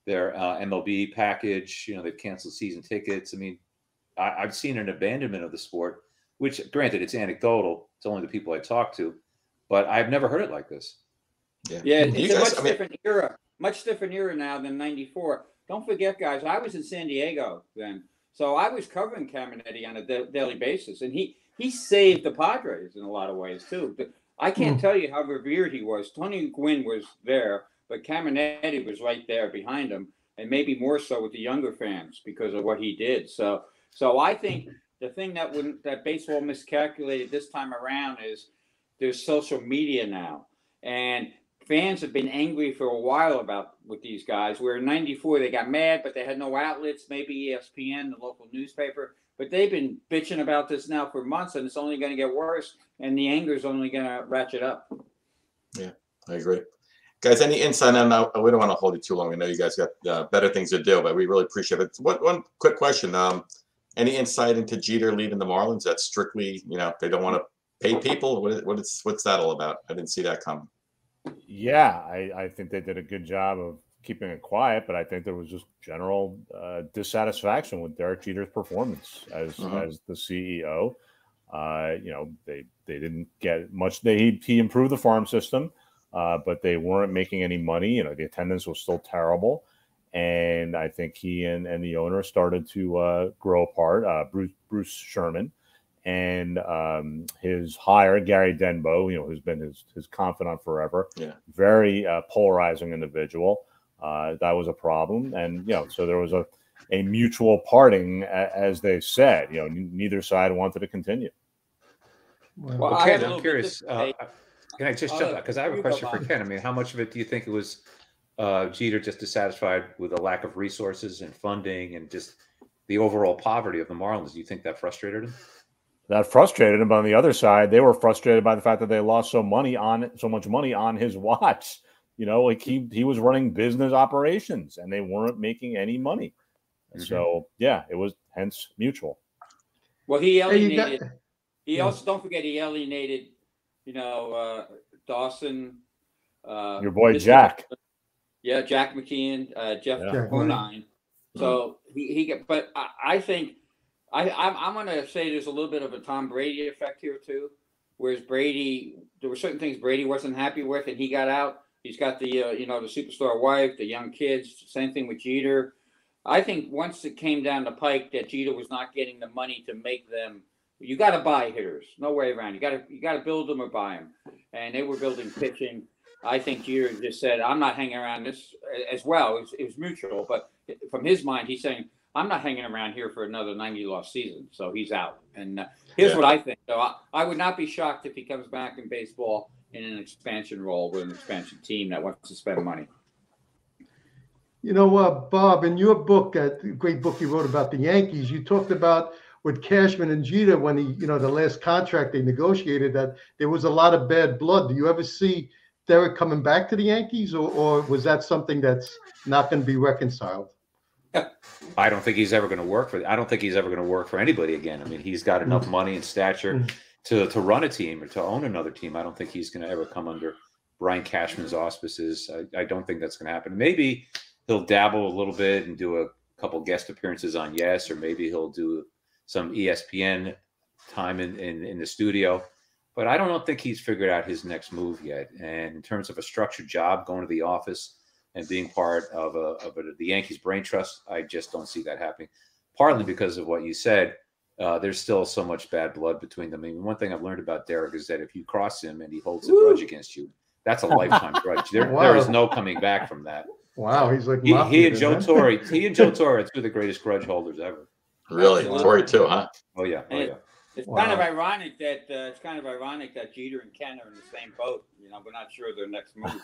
G: MLB package. They've canceled season tickets. I mean, I've seen an abandonment of the sport, which, granted, it's anecdotal. It's only the people I talk to, but I've never heard it like this.
E: Yeah, it's much different era now than '94. Don't forget, guys, I was in San Diego then, so I was covering Caminiti on a daily basis, and he saved the Padres in a lot of ways too. But I can't tell you how revered he was. Tony Gwynn was there, but Caminiti was right there behind him, and maybe more so with the younger fans because of what he did. So I think the thing that baseball miscalculated this time around is there's social media now, and fans have been angry for a while about with these guys. Where in '94 they got mad, but they had no outlets, maybe ESPN, the local newspaper. But they've been bitching about this now for months, and it's only going to get worse, and the anger is only going to ratchet up.
D: Yeah, I agree. Guys, any insight on we don't want to hold you too long. I know you guys got better things to do, but we really appreciate it. One quick question. Any insight into Jeter leaving the Marlins? That's strictly, they don't want to pay people? What's that all about? I didn't see that coming.
F: Yeah, I think they did a good job of keeping it quiet, but I think there was just general dissatisfaction with Derek Jeter's performance as the CEO. They didn't get much. He improved the farm system, but they weren't making any money. The attendance was still terrible, and I think he and the owner started to grow apart. Bruce Sherman and his hire, Gary Denbo, who's been his confidant forever. Yeah, very polarizing individual. That was a problem, and so there was a mutual parting, as they said. Neither side wanted to continue.
E: Well,
G: Ken, I'm curious. Can I just jump? Because I have a question for Ken. I mean, how much of it do you think it was Jeter just dissatisfied with the lack of resources and funding and just the overall poverty of the Marlins? Do you think that frustrated him?
F: That frustrated him. But on the other side, they were frustrated by the fact that they lost so much money on his watch. He was running business operations and they weren't making any money. So yeah, it was hence mutual.
E: Well, he alienated. He also, don't forget, he alienated, Dawson.
F: Your boy Jack.
E: Yeah, Jack McKeon, Jeff Conine. So he got. But I think I'm going to say there's a little bit of a Tom Brady effect here too. Whereas Brady, there were certain things Brady wasn't happy with, and he got out. He's got the the superstar wife, the young kids. Same thing with Jeter. I think once it came down the pike that Jeter was not getting the money to make them. You got to buy hitters, no way around. You got to build them or buy them, and they were building pitching. I think Jeter just said, "I'm not hanging around this." As well, it was mutual, but from his mind, he's saying, "I'm not hanging around here for another 90-loss season." So he's out. And here's what I think. So I would not be shocked if he comes back in baseball in an expansion role with an expansion team that wants to spend money.
B: Bob, in your book, that great book you wrote about the Yankees, you talked about with Cashman and Jeter when the last contract they negotiated, that there was a lot of bad blood. Do you ever see Derek coming back to the Yankees, or was that something that's not going to be reconciled?
G: I don't think he's ever going to work for. I don't think he's ever going to work for anybody again. I mean, he's got enough money and stature to run a team or to own another team. I don't think he's going to ever come under Brian Cashman's auspices. I don't think that's going to happen. Maybe he'll dabble a little bit and do a couple guest appearances on Yes, or maybe he'll do some ESPN time in the studio. But I don't think he's figured out his next move yet. And in terms of a structured job, going to the office and being part of the Yankees brain trust, I just don't see that happening. Partly because of what you said, there's still so much bad blood between them. I mean, one thing I've learned about Derek is that if you cross him and he holds a grudge against you, that's a lifetime grudge. There is no coming back from that.
B: Wow, he's like
G: he and Joe Torre. He and Joe Torre are two of the greatest grudge holders ever.
D: Really, Torre too, huh?
G: Oh yeah,
E: It's kind of ironic that Jeter and Ken are in the same boat. We're not sure their next move.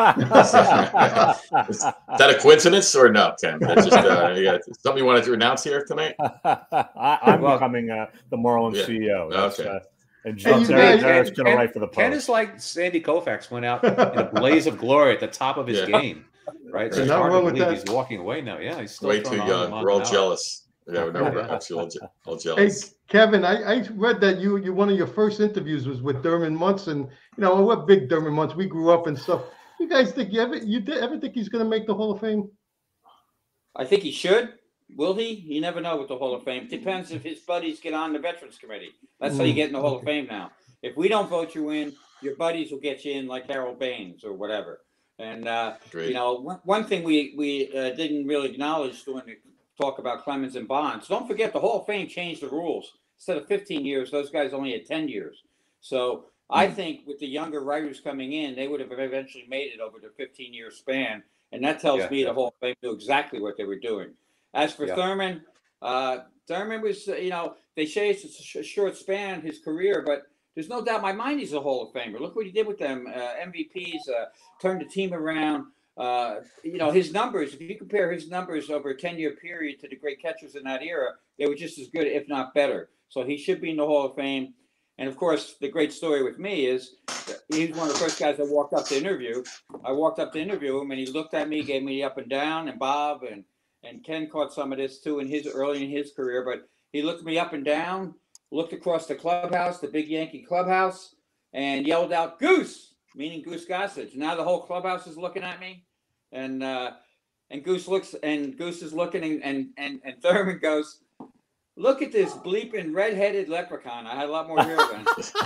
D: Is that a coincidence or no, Ken? That's just something you wanted to announce here tonight.
F: I'm becoming the Marlins CEO.
D: Okay.
F: And Derek's going to write for the Post.
G: Ken is like Sandy Koufax went out in a blaze of glory at the top of his game, right? So it's hard to believe he's walking away now. Yeah, he's still
D: way too young. We're all jealous. Yeah, we're actually all jealous.
B: Hey, Kevin, I read that you one of your first interviews was with Thurman Munson. We're big Thurman Munson. We grew up and stuff. You guys think you ever think he's going to make the Hall of Fame?
E: I think he should. Will he? You never know with the Hall of Fame. Depends if his buddies get on the Veterans Committee. That's how you get in the Hall of Fame now. If we don't vote you in, your buddies will get you in, like Harold Baines or whatever. And one thing we didn't really acknowledge when we talk about Clemens and Bonds. Don't forget the Hall of Fame changed the rules. Instead of 15 years, those guys only had 10 years. So I think with the younger writers coming in, they would have eventually made it over the 15-year span. And that tells me the Hall of Fame knew exactly what they were doing. As for Thurman, Thurman was, they say it's a short span, his career, but There's no doubt in my mind he's a Hall of Famer. Look what he did with them MVPs, turned the team around. His numbers, if you compare his numbers over a 10-year period to the great catchers in that era, they were just as good, if not better. So he should be in the Hall of Fame. And of course, the great story with me is he's one of the first guys I walked up to interview. I walked up to interview him, and he looked at me, gave me the up and down, and Bob and Ken caught some of this too early in his career. But he looked me up and down, looked across the clubhouse, the big Yankee clubhouse, and yelled out, "Goose," meaning Goose Gossage. Now the whole clubhouse is looking at me, and Goose looks, and Goose is looking, and Thurman goes, "Look at this bleeping red-headed leprechaun." I had a lot more hair then.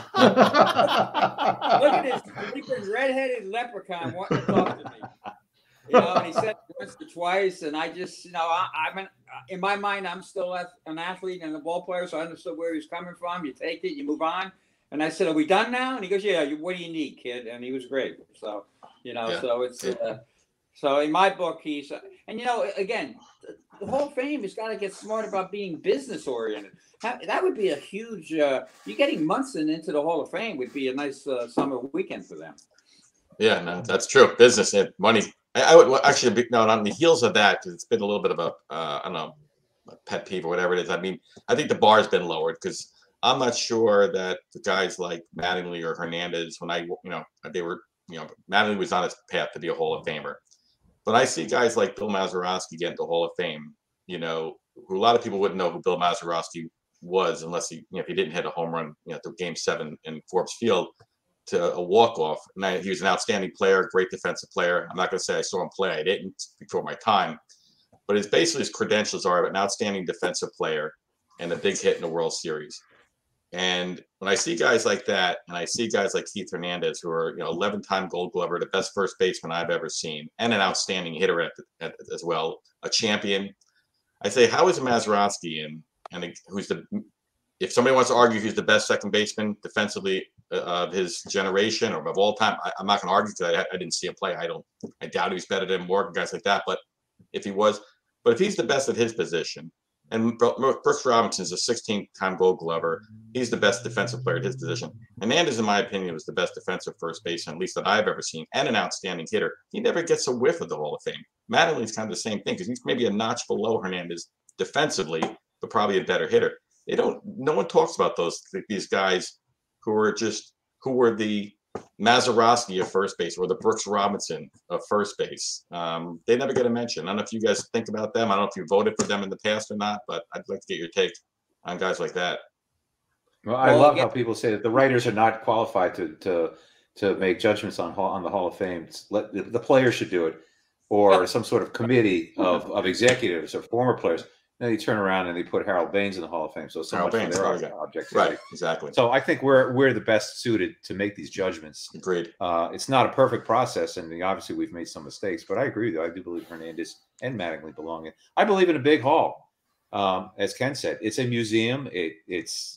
E: Look at this bleeping red-headed leprechaun wanting to talk to me. And he said it once or twice, and I just, I'm in my mind, I'm still an athlete and a ball player, so I understood where he was coming from. You take it, you move on. And I said, "Are we done now?" And he goes, "Yeah, what do you need, kid?" And he was great. So, so it's, so in my book, he's, and again, the Hall of Fame has got to get smart about being business oriented. That would be a huge, you getting Munson into the Hall of Fame would be a nice summer weekend for them.
D: Yeah, no, that's true. Business and money. I would actually be on the heels of that, because it's been a little bit of a, I don't know, a pet peeve or whatever it is. I mean, I think the bar has been lowered, because I'm not sure that the guys like Mattingly or Hernandez, when they were, Mattingly was on his path to be a Hall of Famer. But I see guys like Bill Mazeroski get into the Hall of Fame, who a lot of people wouldn't know who Bill Mazeroski was unless he didn't hit a home run, to Game 7 in Forbes Field to a walk-off. And he was an outstanding player, great defensive player. I'm not going to say I saw him play. I didn't before my time. But his credentials are an outstanding defensive player and a big hit in the World Series. And when I see guys like that, and I see guys like Keith Hernandez, who are 11-time Gold Glover, the best first baseman I've ever seen, and an outstanding hitter as well, a champion, I say, how is Mazeroski if somebody wants to argue who's the best second baseman defensively of his generation or of all time, I'm not going to argue, because I didn't see him play. I doubt he's better than Morgan, guys like that. But if he's the best at his position, and Brooks Robinson's a 16-time Gold Glover, he's the best defensive player at his position. Hernandez, in my opinion, was the best defensive first baseman, at least that I've ever seen, and an outstanding hitter. He never gets a whiff of the Hall of Fame. Mattingly's kind of the same thing, because he's maybe a notch below Hernandez defensively, but probably a better hitter. No one talks about these guys who were the Mazeroski of first base, or the Brooks Robinson of first base. They never get a mention. I don't know if you guys think about them. I don't know if you voted for them in the past or not, but I'd like to get your take on guys like that.
G: Well, I love how people say that the writers are not qualified to make judgments on the Hall of Fame. The players should do it, or some sort of committee of executives or former players. Then you turn around and they put Harold Baines in the Hall of Fame. So much for their objectivity.
D: Right, exactly.
G: So I think we're the best suited to make these judgments.
D: Agreed.
G: It's not a perfect process, and obviously we've made some mistakes, but I agree with you. I do believe Hernandez and Mattingly belong in. I believe in a big hall. As Ken said, it's a museum. It's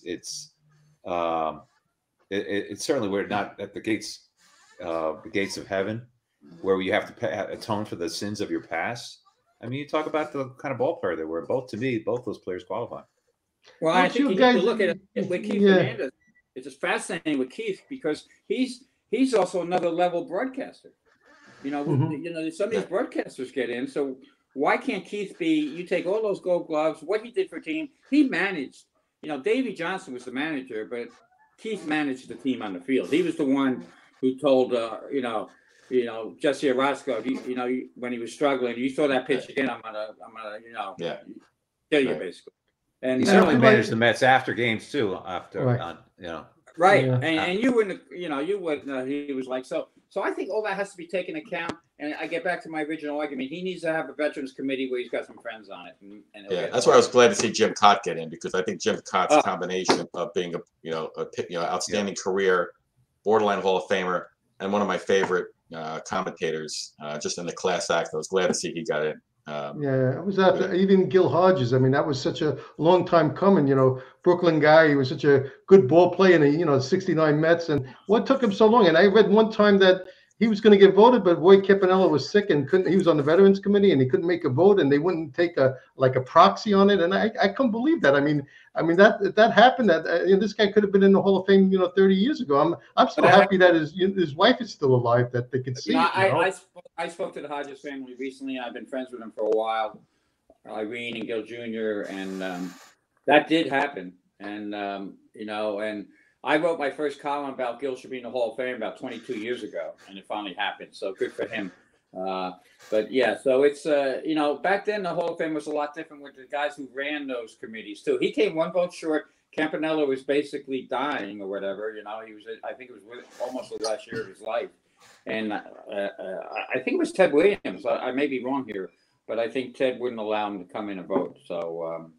G: certainly, we're not at the gates of heaven, where you have to atone for the sins of your past. I mean, you talk about the kind of ball player they were. Both those players qualify.
E: Well, I think you need to look at it with Keith Hernandez. It's just fascinating with Keith, because he's also another level broadcaster. Some of these broadcasters get in. So why can't Keith be? You take all those Gold Gloves, what he did for a team. He managed. Davey Johnson was the manager, but Keith managed the team on the field. He was the one who told Jesse Orozco, when he was struggling, you saw that pitch again, I'm gonna kill you, basically. And
G: he certainly managed the Mets after games too.
E: Right. Yeah. And you wouldn't, he was like, so I think all that has to be taken account. And I get back to my original argument. He needs to have a veterans committee where he's got some friends on it.
D: That's why I was glad to see Jim Cott get in, because I think Jim Cott's combination of being outstanding career, borderline Hall of Famer, and one of my favorite commentators, just in the class act. I was glad to see he got in.
B: I was after even Gil Hodges. I mean, that was such a long time coming. Brooklyn guy. He was such a good ball player in the 69 Mets. And what took him so long? And I read one time that he was going to get voted, but Roy Campanella was sick and couldn't. He was on the Veterans Committee and he couldn't make a vote, and they wouldn't take a proxy on it. And I couldn't believe that. I mean that happened. That this guy could have been in the Hall of Fame, 30 years ago. I'm still happy that his wife is still alive, that they can see.
E: I spoke to the Hodges family recently. I've been friends with them for a while, Irene and Gil Jr. And that did happen. And and I wrote my first column about Gil should be in the Hall of Fame about 22 years ago, and it finally happened. So good for him. But yeah, so it's back then the Hall of Fame was a lot different with the guys who ran those committees too. He came one vote short. Campanella was basically dying or whatever. He was, I think it was almost the last year of his life, and I think it was Ted Williams. I may be wrong here, but I think Ted wouldn't allow him to come in and vote. So.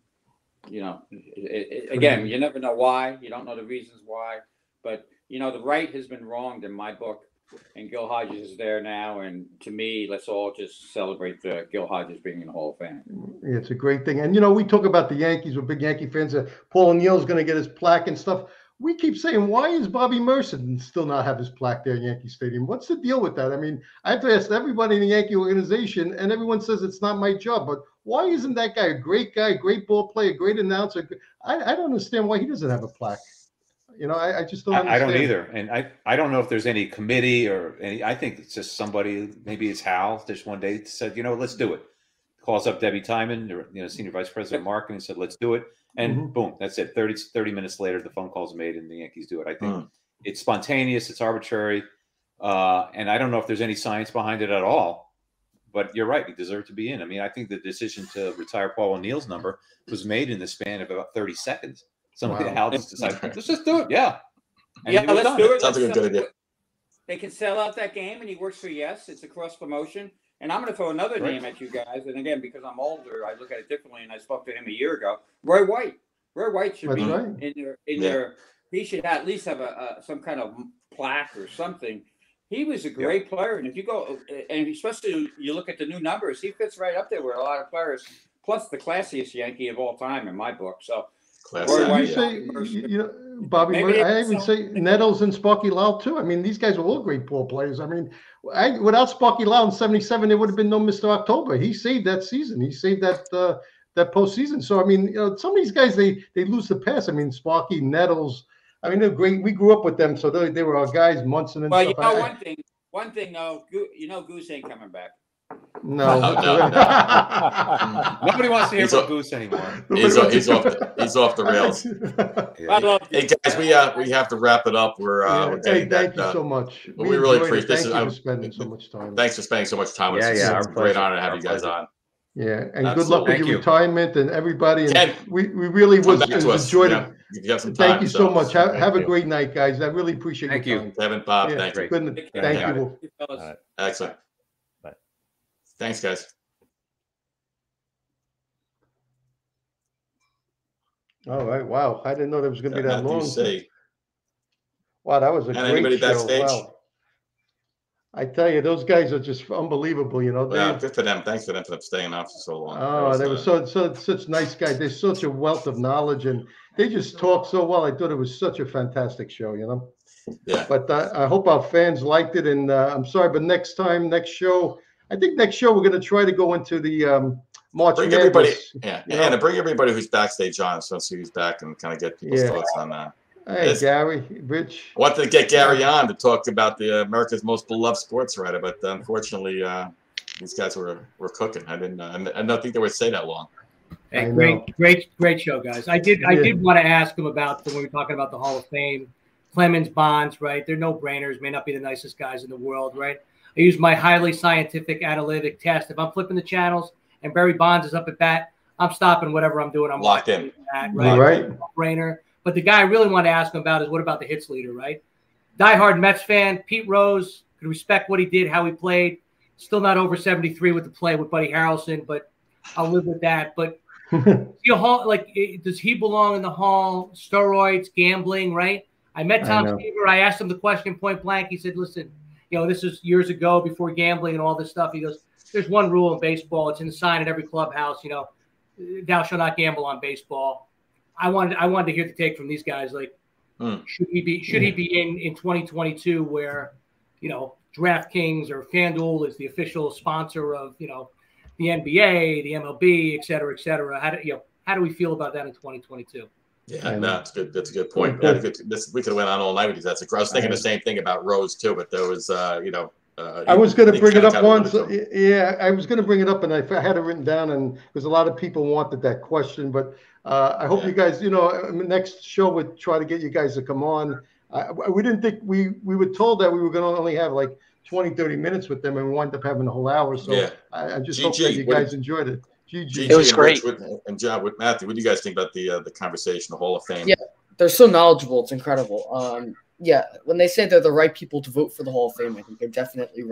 E: Again, you never know why. You don't know the reasons why. But, the right has been wronged in my book. And Gil Hodges is there now. And to me, let's all just celebrate Gil Hodges being in the Hall of Fame.
B: Yeah, it's a great thing. And, we talk about the Yankees. We're big Yankee fans. Paul O'Neill's going to get his plaque and stuff. We keep saying, why is Bobby Mercer still not have his plaque there in Yankee Stadium? What's the deal with that? I mean, I have to ask everybody in the Yankee organization, and everyone says it's not my job. But why isn't that guy, great ball player, great announcer? I don't understand why he doesn't have a plaque. I just don't understand.
G: I don't either. And I don't know if there's any committee or any. I think it's just somebody, maybe it's Hal, just one day said, let's do it. Calls up Debbie Timon, Senior Vice President of Marketing, and said, let's do it. And boom, that's it. 30 minutes later, the phone call's made and the Yankees do it. I think it's spontaneous, it's arbitrary. And I don't know if there's any science behind it at all. But you're right, he deserved to be in. I mean, I think the decision to retire Paul O'Neill's number was made in the span of about 30 seconds. Somebody Hal just decided, let's just do it. Yeah. And
E: let's do it.
D: Sounds like a good idea.
E: They can sell out that game, and he works for Yes. It's a cross promotion. And I'm going to throw another name at you guys. And again, because I'm older, I look at it differently. And I spoke to him a year ago. Roy White. Roy White should be in there. He should at least have some kind of plaque or something. He was a great player. And if you go, and especially you look at the new numbers, he fits right up there with a lot of players, plus the classiest Yankee of all time in my book. So, Roy White,
B: Bobby Murray, I even say Nettles and Sparky Lau too. I mean, these guys are all great ball players. I mean, without Sparky Lau in '77, there would have been no Mr. October. He saved that season. He saved that postseason. So I mean, some of these guys they lose the pass. I mean, Sparky, Nettles. I mean, they're great. We grew up with them, so they were our guys. Munson and stuff.
E: Well, one thing though, Goose ain't coming back.
B: No.
G: Nobody wants to hear from Goose anymore.
D: He's off the rails. Hey guys, we have to wrap it up. We're getting
B: thank you so much.
D: We really appreciate this.
B: Thank you for spending so much time.
D: Thanks for spending so much time with us. It's a great honor to have you guys on.
B: Yeah, and good luck with your retirement and everybody. And we really enjoyed it.
D: You have some time,
B: thank you so much. Have a great night, guys. I really appreciate
G: Thank
B: your
G: you.
B: time.
D: Kevin, Bob, thank you.
B: Thank you.
D: Excellent.
F: Bye.
D: Thanks, guys.
B: All right. Wow. I didn't know that was going to be that long.
D: Say.
B: Wow, that was a great
D: anybody
B: show.
D: backstage?
B: Wow. I tell you, those guys are just unbelievable.
D: Good for them. Thanks for them for staying on for so long.
B: Oh, they were such nice guys. They're such a wealth of knowledge, and they just talk so well. I thought it was such a fantastic show.
D: Yeah.
B: But I hope our fans liked it, and I'm sorry, but next show, I think next show we're going to try to go into the March
D: bring
B: Madness.
D: Everybody, and bring everybody who's backstage on, so see who's back and kind of get people's thoughts on that.
B: Hey, Gary, Rich.
D: I wanted to get Gary on to talk about the America's most beloved sports writer, but unfortunately, these guys were cooking. I don't think they would stay that long.
H: Hey, great show, guys. I did want to ask him about when we were talking about the Hall of Fame, Clemens, Bonds, right? They're no brainers. May not be the nicest guys in the world, right? I use my highly scientific analytic test. If I'm flipping the channels and Barry Bonds is up at bat, I'm stopping whatever I'm doing. I'm
D: locked in.
H: That, right? No brainer. But the guy I really want to ask him about is what about the hits leader, right? Diehard Mets fan, Pete Rose, could respect what he did, how he played. Still not over 73 with the play with Buddy Harrelson, but I'll live with that. But does he belong in the hall? Steroids, gambling, right? I met Tom Seaver. I asked him the question point blank. He said, listen, this is years ago before gambling and all this stuff. He goes, there's one rule in baseball. It's in the sign at every clubhouse, thou shalt not gamble on baseball. I wanted to hear the take from these guys. Like, should he be in 2022 where, DraftKings or FanDuel is the official sponsor of, you know, the NBA, the MLB, et cetera, et cetera. How do we feel about that in 2022?
D: Yeah, no, that's good. That's a good point. We could have went on all night with these. That's I was thinking the same thing about Rose too, but there was, you know.
B: I was going to bring it up once. Yeah, I was going to bring it up, and I had it written down, and because a lot of people wanted that question. But I hope you guys, you know, next show would try to get you guys to come on. We didn't think we were told that we were going to only have like 20, 30 minutes with them, and we wound up having a whole hour. So yeah. I just hope that you guys enjoyed it.
I: It was great.
D: And John, with Matthew, what do you guys think about the conversation, the Hall of Fame?
I: Yeah, they're so knowledgeable. It's incredible. Yeah, when they say they're the right people to vote for the Hall of Fame, I think they're definitely right.